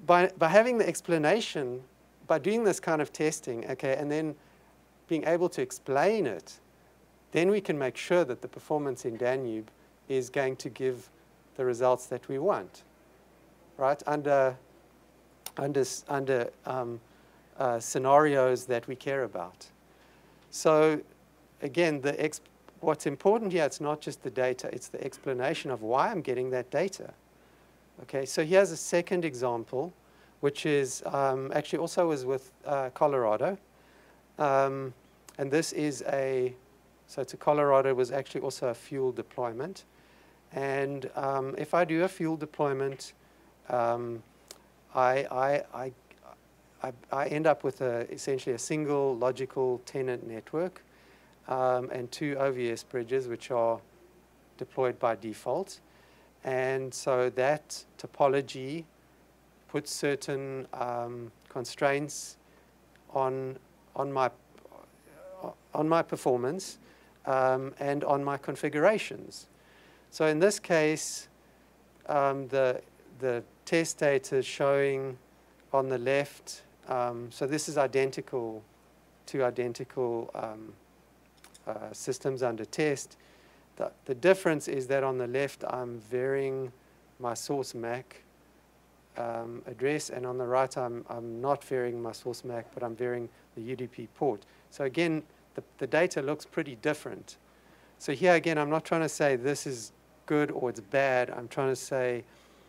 by, by having the explanation, by doing this kind of testing, okay, and then being able to explain it, then we can make sure that the performance in Danube is going to give the results that we want, right, under, under, under um, uh, scenarios that we care about. So again, the exp what's important here, it's not just the data, it's the explanation of why I'm getting that data. Okay, so here's a second example, which is um, actually also was with uh, Colorado. Um, and this is a, so to Colorado was actually also a fuel deployment. And um, if I do a fuel deployment, um, I, I, I, I, I end up with a, essentially a single logical tenant network um, and two O V S bridges, which are deployed by default. And so that topology puts certain um, constraints on, on, my, on my performance um, and on my configurations. So in this case, um, the, the test data is showing on the left, um, so this is identical to identical um, uh, systems under test. The, the difference is that on the left, I'm varying my source M A C um, address, and on the right, I'm, I'm not varying my source M A C, but I'm varying the U D P port. So again, the, the data looks pretty different. So here again, I'm not trying to say this is good or it's bad. I'm trying to say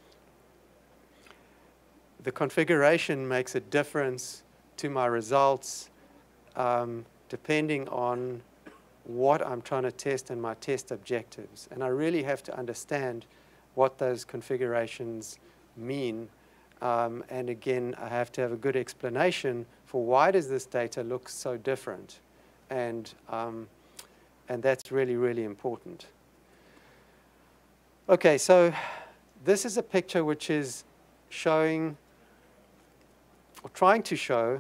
the configuration makes a difference to my results um, depending on what I'm trying to test and my test objectives. And I really have to understand what those configurations mean. Um, and again, I have to have a good explanation for why does this data look so different. And, um, and that's really, really important. Okay, so this is a picture which is showing, or trying to show,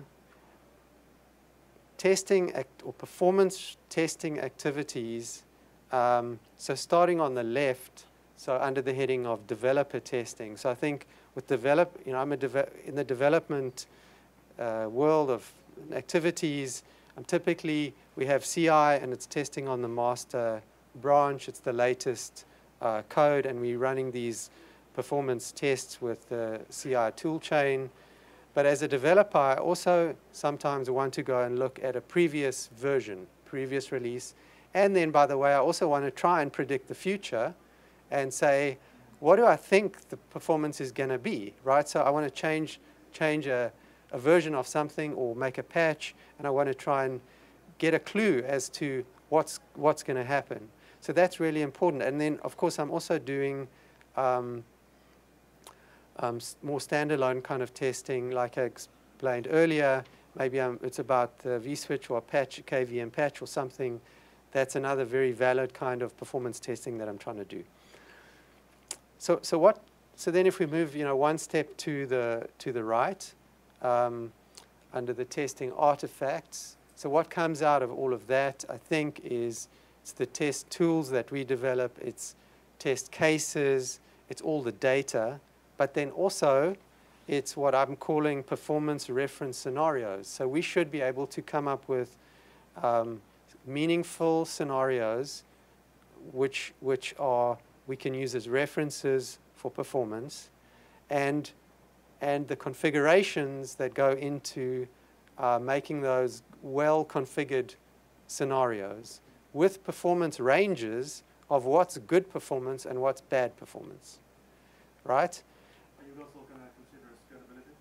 testing act or performance testing activities. Um, so starting on the left, so under the heading of developer testing. So I think with develop, you know, I'm a deve in the development uh, world of activities. I'm typically, we have C I and it's testing on the master branch. It's the latest uh, code, and we're running these performance tests with the C I tool chain. But as a developer, I also sometimes want to go and look at a previous version, previous release. And then, by the way, I also want to try and predict the future and say, what do I think the performance is going to be, right? So I want to change, change a, a version of something or make a patch, and I want to try and get a clue as to what's, what's going to happen. So that's really important. And then, of course, I'm also doing um, Um, more standalone kind of testing, like I explained earlier. Maybe I'm, it's about the vSwitch or a patch, a K V M patch or something. That's another very valid kind of performance testing that I'm trying to do. So, so what? So then, if we move, you know, one step to the to the right, um, under the testing artifacts. So what comes out of all of that, I think, is it's the test tools that we develop. It's test cases. It's all the data. But then also, it's what I'm calling performance reference scenarios. So we should be able to come up with um, meaningful scenarios which, which are, we can use as references for performance, and, and the configurations that go into uh, making those well-configured scenarios with performance ranges of what's good performance and what's bad performance, right? You also going to consider scalability?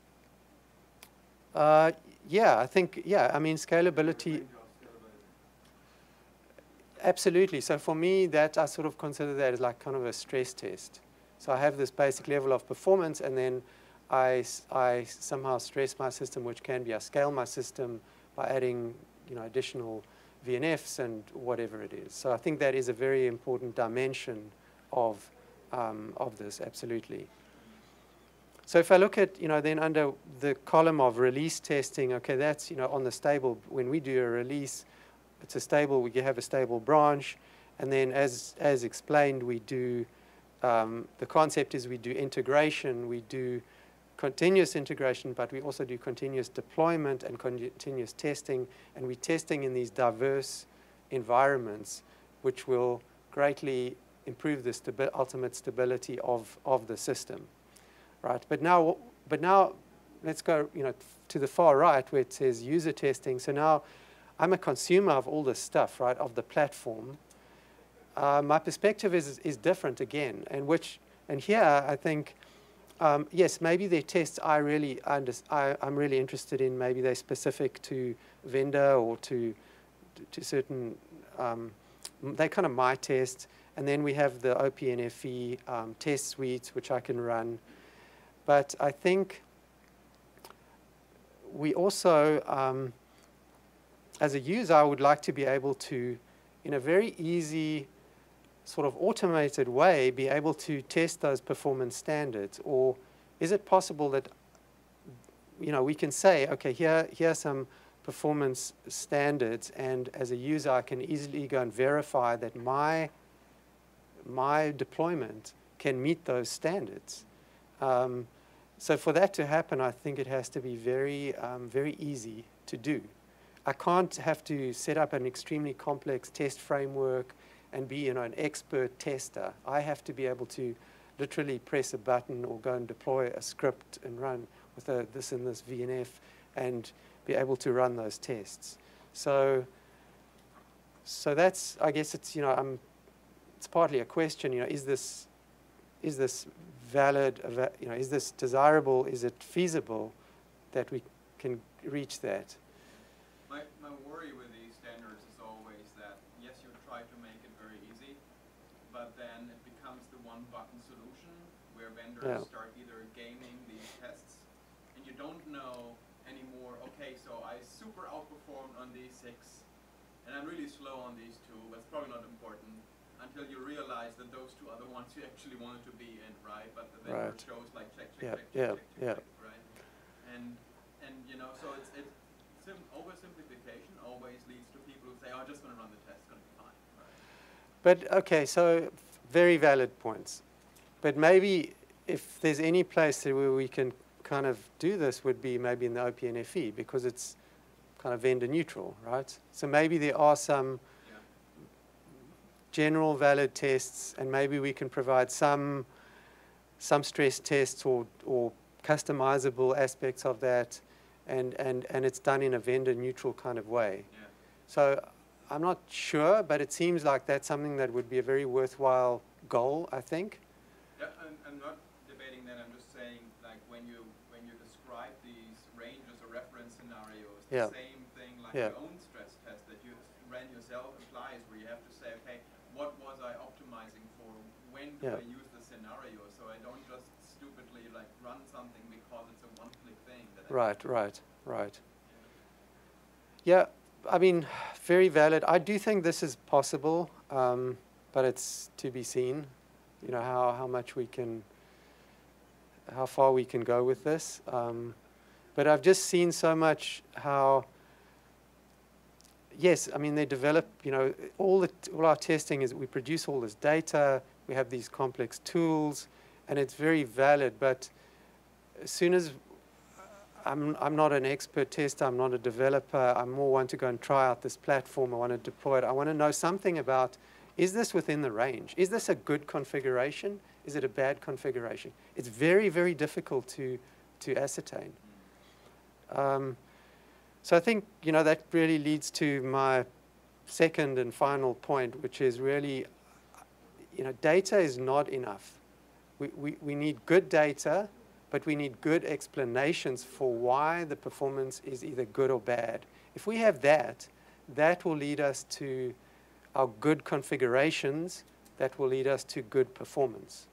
Uh, yeah, I think, yeah, I mean, scalability, absolutely. So for me, that I sort of consider that as like kind of a stress test. So I have this basic level of performance, and then I, I somehow stress my system, which can be I scale my system by adding, you know, additional V N Fs and whatever it is. So I think that is a very important dimension of, um, of this, absolutely. So if I look at, you know, then under the column of release testing, okay, that's, you know, on the stable, when we do a release, it's a stable, we have a stable branch, and then as, as explained, we do, um, the concept is we do integration, we do continuous integration, but we also do continuous deployment and continuous testing, and we're testing in these diverse environments, which will greatly improve the stabi ultimate stability of, of the system, right? But now, but now, let's go, you know, to the far right where it says user testing. So now, I'm a consumer of all this stuff, right, of the platform. Uh, my perspective is is different again, and which, and here I think, um, yes, maybe they're tests I really under, I, I'm really interested in. Maybe they're specific to vendor or to to certain. Um, they're kind of my tests. And then we have the O P N F V um, test suites, which I can run. But I think we also, um, as a user, I would like to be able to, in a very easy, sort of automated way, be able to test those performance standards. Or is it possible that, you know, we can say, okay, here, here are some performance standards, and as a user, I can easily go and verify that my my deployment can meet those standards. Um, so for that to happen, I think it has to be very, um, very easy to do. I can't have to set up an extremely complex test framework and be, you know, an expert tester. I have to be able to literally press a button or go and deploy a script and run with a, this and this V N F and be able to run those tests. So, so that's, I guess it's, you know, I'm, it's partly a question, you know, is this, is this valid, you know, is this desirable, is it feasible that we can reach that? My, my worry with these standards is always that, yes, you try to make it very easy, but then it becomes the one-button solution where vendors Yeah. start either gaming these tests, and you don't know anymore, okay, so I super outperformed on these six, and I'm really slow on these two, but it's probably not important, until you realize that those two are the ones you actually wanted to be in, right? But the vendor Right. shows like check, check, Yeah, check, check, yeah, check, check, yeah. check, right? And and you know, so it's it's sim oversimplification always leads to people who say, oh, I'm just going to run the test, it's going to be fine, right? But okay, so very valid points. But maybe if there's any place where we can kind of do this would be maybe in the O P N F V, because it's kind of vendor neutral, right? So maybe there are some general valid tests, and maybe we can provide some some stress tests or or customizable aspects of that, and and and it's done in a vendor neutral kind of way. Yeah. So I'm not sure, but it seems like that's something that would be a very worthwhile goal, I think. Yeah, and I'm not debating that. I'm just saying, like when you when you describe these ranges or reference scenarios, the Yeah. same thing like Yeah. your own stress test that you ran yourself applies, where you have to say, okay, what was I optimizing for? When do Yeah. I use the scenario? So I don't just stupidly like run something because it's a one-click thing. That I Right, can do. right, right. Yeah, I mean, very valid. I do think this is possible, um, but it's to be seen. You know how how much we can, how far we can go with this. Um, but I've just seen so much how. Yes, I mean, they develop, you know, all, the, all our testing is we produce all this data, we have these complex tools, and it's very valid, but as soon as I'm, I'm not an expert tester, I'm not a developer, I more want to go and try out this platform, I want to deploy it, I want to know something about, is this within the range? Is this a good configuration? Is it a bad configuration? It's very, very difficult to, to ascertain. Um, So I think, you know, that really leads to my second and final point, which is really, you know, data is not enough. We, we, we need good data, but we need good explanations for why the performance is either good or bad. If we have that, that will lead us to our good configurations, that will lead us to good performance.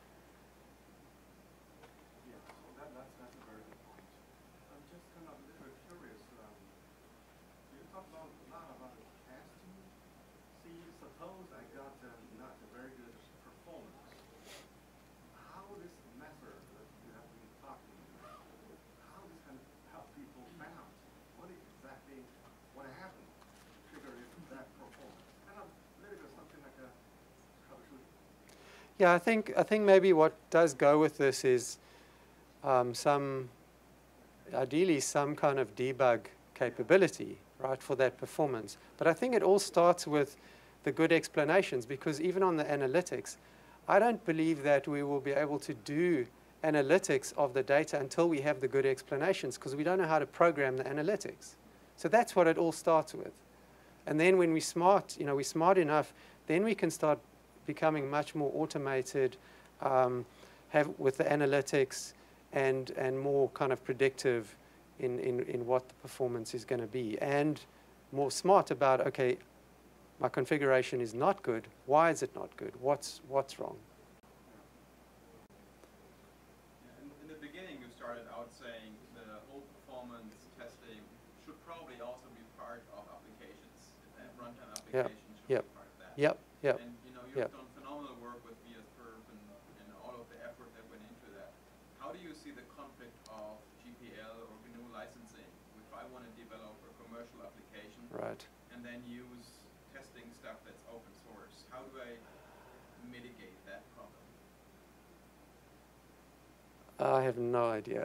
Yeah, so that, that's, that's a very good point. I'm just kind of a little bit curious. Um, you talk about a lot about the testing. See, suppose I got uh, not a very good performance. How this method that you have been talking about, how this can help people found what exactly what happened trigger that performance? Kind of a little bit something like a troubleshooting. Yeah, I think I think maybe what does go with this is um, some, ideally some kind of debug capability, right, for that performance. But I think it all starts with the good explanations, because even on the analytics, I don't believe that we will be able to do analytics of the data until we have the good explanations, because we don't know how to program the analytics. So that's what it all starts with. And then when we're smart, you know, we're smart enough, then we can start becoming much more automated um, have with the analytics and, and more kind of predictive in, in, in what the performance is going to be. And more smart about, okay, my configuration is not good. Why is it not good? What's, what's wrong? Yeah, in, in the beginning, you started out saying the whole performance testing should probably also be part of applications. And runtime applications should Yep. be part of that. Yep, yep. And you know, you've Yep. done phenomenal work with V S Perf and, and all of the effort that went into that. How do you see the conflict of G P L or G N U licensing if I want to develop a commercial application Right. and then use testing stuff that's open source? How do I mitigate that problem? I have no idea.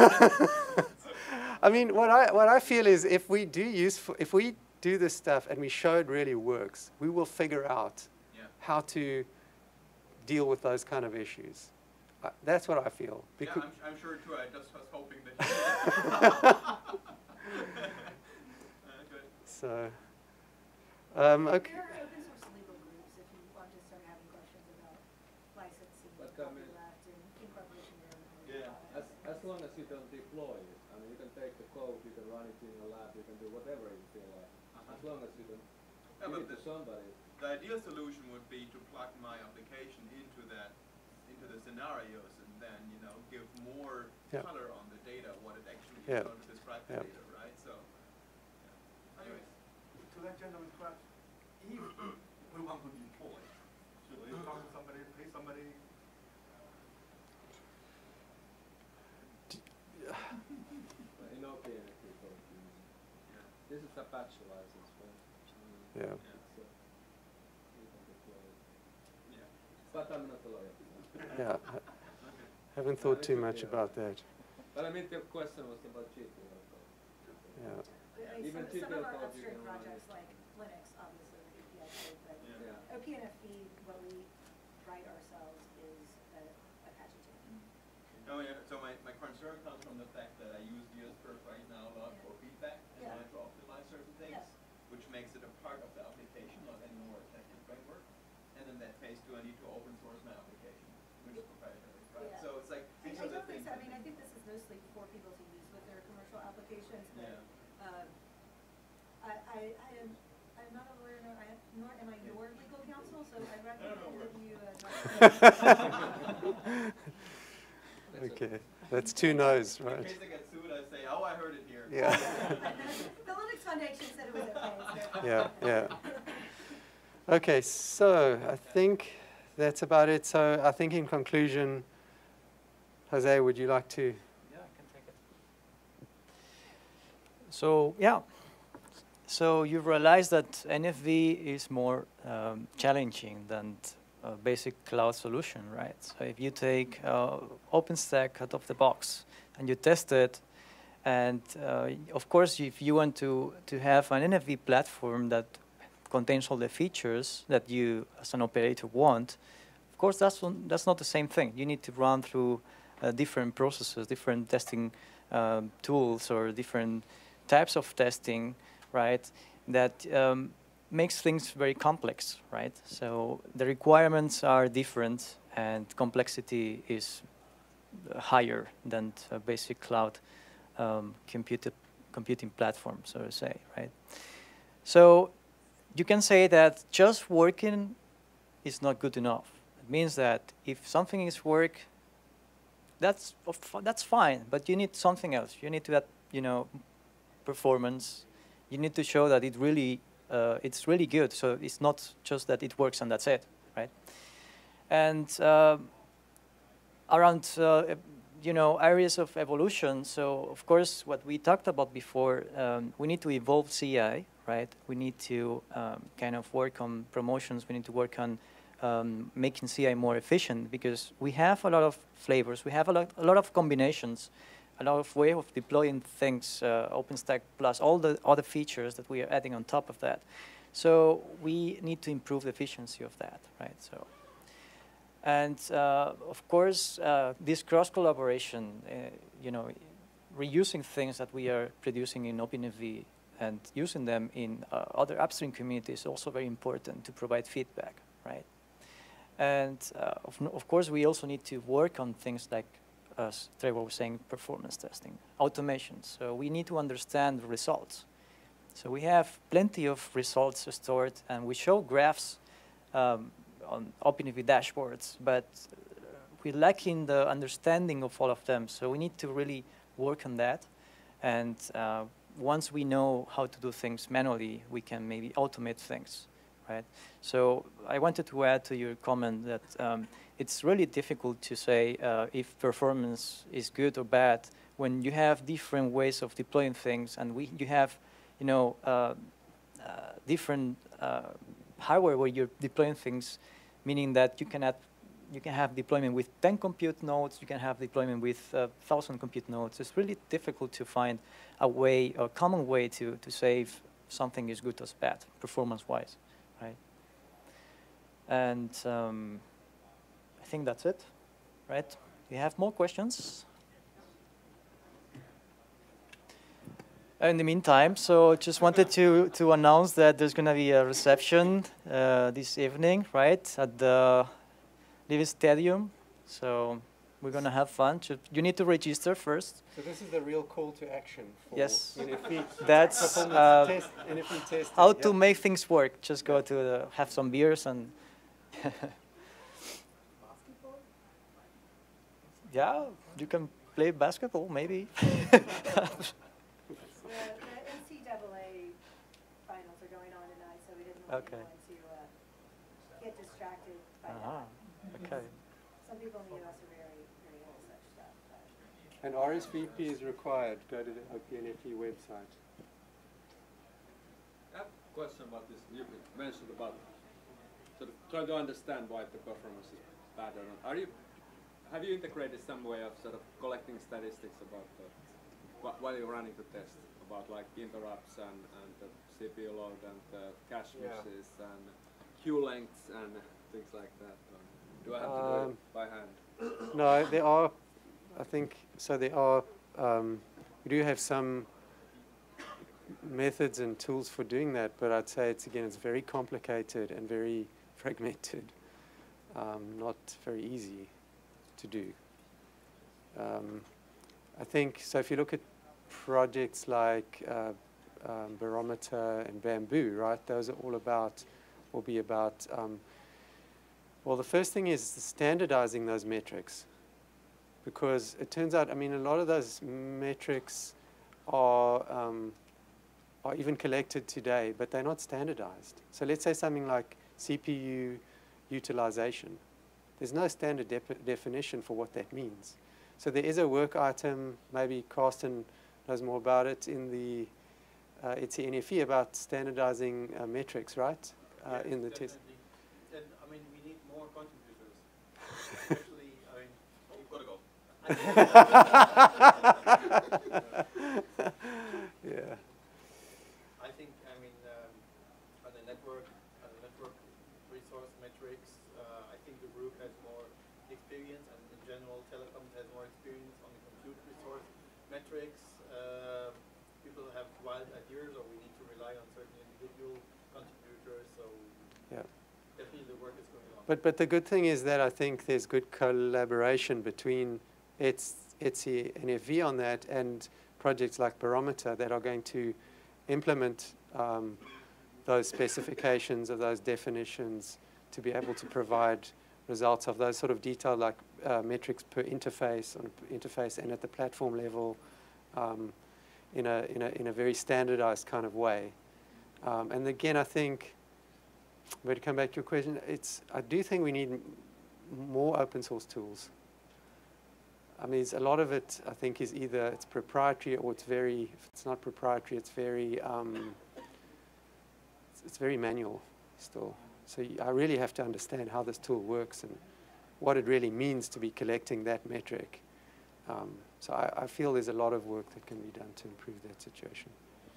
I mean, what I what I feel is if we do use if we do this stuff and we show it really works, we will figure out Yeah. how to deal with those kind of issues. Uh, that's what I feel. Yeah, Becau- I'm, I'm sure too. I just was hoping that you uh, good. So, um, okay. There are open source legal groups if you want to start having questions about licensing, But, I mean- copyleft, and incorporation of Yeah, as, as long as you don't deploy it, I mean, you can take the code, you can run it in your lab, you can do whatever you feel like. Uh-huh. As long as you don't Yeah, give but it to the, somebody. the ideal solution would be to plug my application into that, into the scenarios, and then you know give more Yeah. color on the data, what it actually Yeah. is going to describe the Yeah. data, right? So, yeah. Anyways, To that gentleman's question, if we want to deploy, should we talk to somebody, pay somebody? But in O P N F V code, you use it. yeah, This is Apache license, right? Um, Yeah. yeah, So, you can deploy it. yeah. But I'm not a lawyer. Yeah. Okay. Haven't thought too much about that. But I mean, the question was about G P L code. Yeah. Uh, Even some, some G P L of our code you upstream can run projects it. like Linux, obviously, are A P I code, but Yeah. Yeah. O P N F V, what we write ourselves is a Apache tenant. No, yeah, so my, my concern comes from the fact that I use V S Perf right now a lot Yeah. for feedback and Yeah. trying to optimize certain things, Yeah. which makes it a part of the application, not anymore a testing framework. And then that phase two, I need to open source my application, which is proprietary, right? Yeah. So it's like, I, these I are the don't think things. so. I mean, I think this is mostly for people to use with their commercial applications, but Yeah. uh, I, I, I am I'm not a lawyer, nor, I, nor am I your legal counsel, so I recommend that you uh, talk to Okay. That's two no's, In right? case I get sued, I say, oh, I heard it here. Yeah. The Linux Foundation said it was okay. So. Yeah, yeah. Okay, so I think that's about it. So I think in conclusion, Jose, would you like to? Yeah, I can take it. So, yeah. So you've realized that N F V is more um, challenging than a basic cloud solution, right? So if you take uh, OpenStack out of the box and you test it, and uh, of course, if you want to, to have an N F V platform that contains all the features that you as an operator want, of course, that's, one, that's not the same thing. You need to run through uh, different processes, different testing um, tools, or different types of testing, right, that um, makes things very complex, right? So the requirements are different, and complexity is higher than a basic cloud um, computer, computing platform, so to say, right? So you can say that just working is not good enough. It means that if something is work, that's that's fine, but you need something else. You need to add, you know, performance. You need to show that it really uh, it's really good. So it's not just that it works and that's it, right? And uh, around uh, you know, areas of evolution. So of course, what we talked about before, um, we need to evolve C I, right? We need to um, kind of work on promotions. We need to work on um, making C I more efficient, because we have a lot of flavors, we have a lot, a lot of combinations, a lot of way of deploying things, uh, OpenStack plus all the other features that we are adding on top of that. So we need to improve the efficiency of that, right? So, and uh, of course, uh, this cross collaboration, uh, you know, reusing things that we are producing in OpenNFV and using them in uh, other upstream communities is also very important to provide feedback, right? And uh, of, of course, we also need to work on things like, as Trevor was saying, performance testing, automation. So we need to understand the results. So we have plenty of results stored, and we show graphs um, on OpenNFV dashboards, but we're lacking the understanding of all of them. So we need to really work on that. And uh, once we know how to do things manually, we can maybe automate things, right? So I wanted to add to your comment that um, it's really difficult to say uh, if performance is good or bad when you have different ways of deploying things, and we, you have, you know, uh, uh, different uh, hardware where you're deploying things, meaning that you can add, you can have deployment with ten compute nodes, you can have deployment with uh, one thousand compute nodes. It's really difficult to find a way, a common way to, to say if something is good or bad, performance-wise, right? And um, I think that's it, right? Do you have more questions? In the meantime, so just wanted to, to announce that there's going to be a reception uh, this evening, right, at the Live Stadium. So we're going to have fun. You need to register first. So this is the real call to action for yes. N F V. That's uh, test, N F V testing. how yep. to make things work. Just go to the, have some beers and yeah, you can play basketball maybe. The, the N C double A finals are going on tonight, so we didn't want Okay. anyone to uh, get distracted by Uh-huh. that. Okay. Some people in the U S are very, very into such stuff. But And R S V P is required. Go to the O P N F V website. I have a question about this. You mentioned about sort of trying to understand why the performance is bad or not. Are you, have you integrated some way of sort of collecting statistics about the, wh while you're running the test, about like interrupts and, and the C P U load and the cache Yeah. misses and queue lengths and things like that? Or do I have to do Um, it by hand? No, there are, I think, so there are, um, we do have some methods and tools for doing that, but I'd say it's, again, it's very complicated and very fragmented, um, not very easy to do. Um, I think, so if you look at projects like uh, um, Barometer and Bamboo, right, those are all about, will be about, um, well, the first thing is standardizing those metrics, because it turns out, I mean, a lot of those metrics are, um, are even collected today, but they're not standardized. So let's say something like C P U utilization. There's no standard de definition for what that means. So there is a work item, maybe Carsten knows more about it, in the uh, E T S I N F V about standardizing uh, metrics, right, uh, Yes, in the definitely. test. And I mean, we need more contributors. Especially, I mean, Oh, you've got to go. Yeah. I think, I mean, um, on the network, on the network resource metrics, uh, I think the group has more experience, and in general, telecoms has more experience on the compute resource metrics. Uh, people have wild ideas, or we need to rely on certain individual contributors. So Yeah. definitely the work is going on. But, but the good thing is that I think there's good collaboration between E T S I N F V on that and projects like Barometer that are going to implement um, those specifications of those definitions to be able to provide results of those sort of detailed like uh, metrics per interface, on interface and at the platform level um, in, a, in, a, in a very standardized kind of way. Um, and again, I think, but to come back to your question, it's, I do think we need m more open source tools. I mean, it's, a lot of it, I think, is either it's proprietary or it's very, if it's not proprietary, it's very, um, it's, it's very manual still. So you, I really have to understand how this tool works and what it really means to be collecting that metric. Um, so I, I feel there's a lot of work that can be done to improve that situation.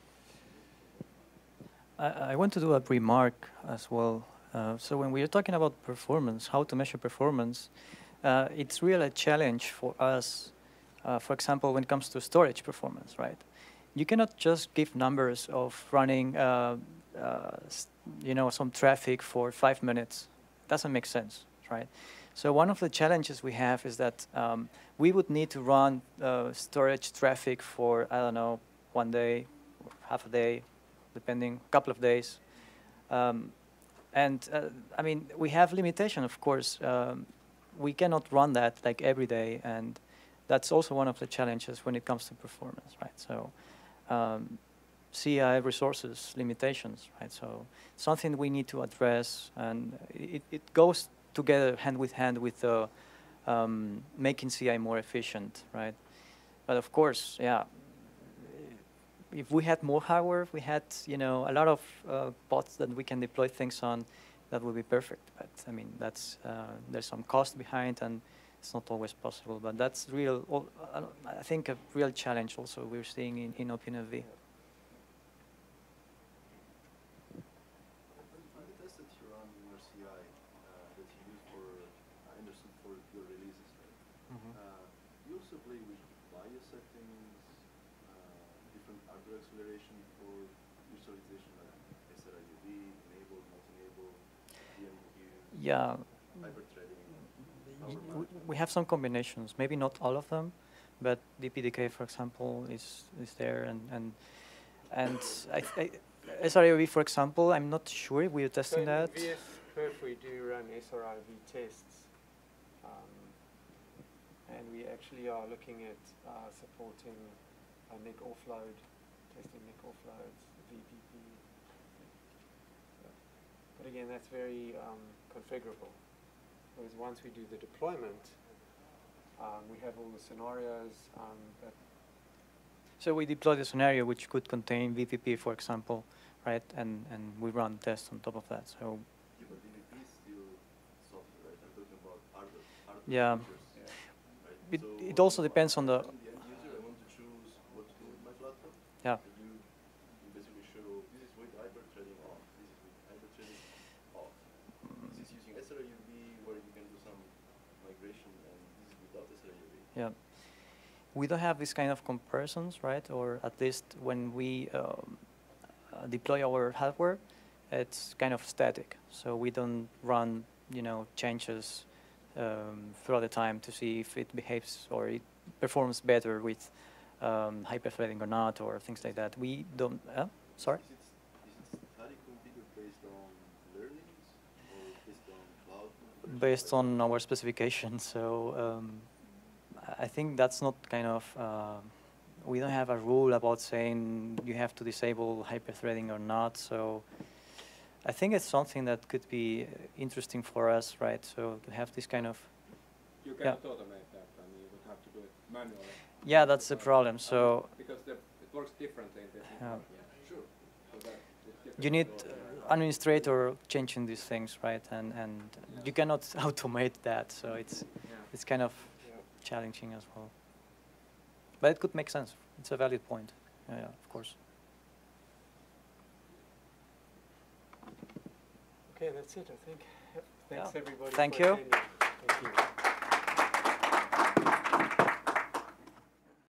I, I want to do a remark as well. Uh, so when we are talking about performance, how to measure performance, uh, it's really a challenge for us, uh, for example, when it comes to storage performance, right? You cannot just give numbers of running, uh, uh, you know, some traffic for five minutes. Doesn't make sense, right? So one of the challenges we have is that um, we would need to run uh, storage traffic for, I don't know, one day, or half a day, depending, a couple of days. Um, and, uh, I mean, we have limitation, of course. Um, we cannot run that like every day, and that's also one of the challenges when it comes to performance, right? So um, C I resources limitations, right? So something we need to address, and it, it goes together hand with hand with uh, um, making C I more efficient, right? But of course, yeah, if we had more hardware, if we had, you know, a lot of uh, pods that we can deploy things on, that would be perfect. But I mean, that's uh, there's some cost behind, and it's not always possible. But that's real. Uh, I think a real challenge also we're seeing in in OpenNFV. Acceleration for visualization, like S R I U V, enable, not enable, D M Q, yeah. hyper-threading. We have some combinations, maybe not all of them, but D P D K, for example, is is there, and and and I, I, S R I U V, for example, I'm not sure if we're testing so that. V S Perf, we do run S R I V tests, um, and we actually are looking at uh, supporting a N I C offload. Testing N I C offloads, V P P. But again, that's very um, configurable. Whereas once we do the deployment, um, we have all the scenarios. Um, that So we deploy the scenario which could contain V P P, for example, right? And and we run tests on top of that. So. Yeah, but V P P is still software, right? I'm talking about hardware. hardware Yeah. features, yeah. Right? It So it also depends on the. I'm the end user. I want to choose what to do with my platform. Yeah. You, you basically show this is with hyper-threading on, this is with hyper-threading off. This is using S R I U V where you can do some migration, and this is without S R I U V. Yeah. We don't have this kind of comparisons, right? Or at least when we um, uh, deploy our hardware, it's kind of static. So we don't run, you know, changes um, throughout the time to see if it behaves or it performs better with um, hyperthreading or not, or things like that. We don't. Uh, sorry. Is it, is it static configured based on learnings or based on cloud? Based on our specifications. So um, I think that's not kind of. Uh, we don't have a rule about saying you have to disable hyperthreading or not. So I think it's something that could be interesting for us, right? So to have this kind of. You cannot automate that. I mean, you would have to do it manually. Yeah, that's the problem. So because the, it works differently in different yeah. yeah. Sure. So that it's you need different to uh, administrator changing these things, right? And and Yeah. you cannot automate that. So it's yeah. it's kind of yeah. challenging as well. But it could make sense. It's a valid point. Yeah, yeah, of course. Okay, that's it, I think. Yep. Thanks Yeah. everybody. Thank for you. attending. Thank you.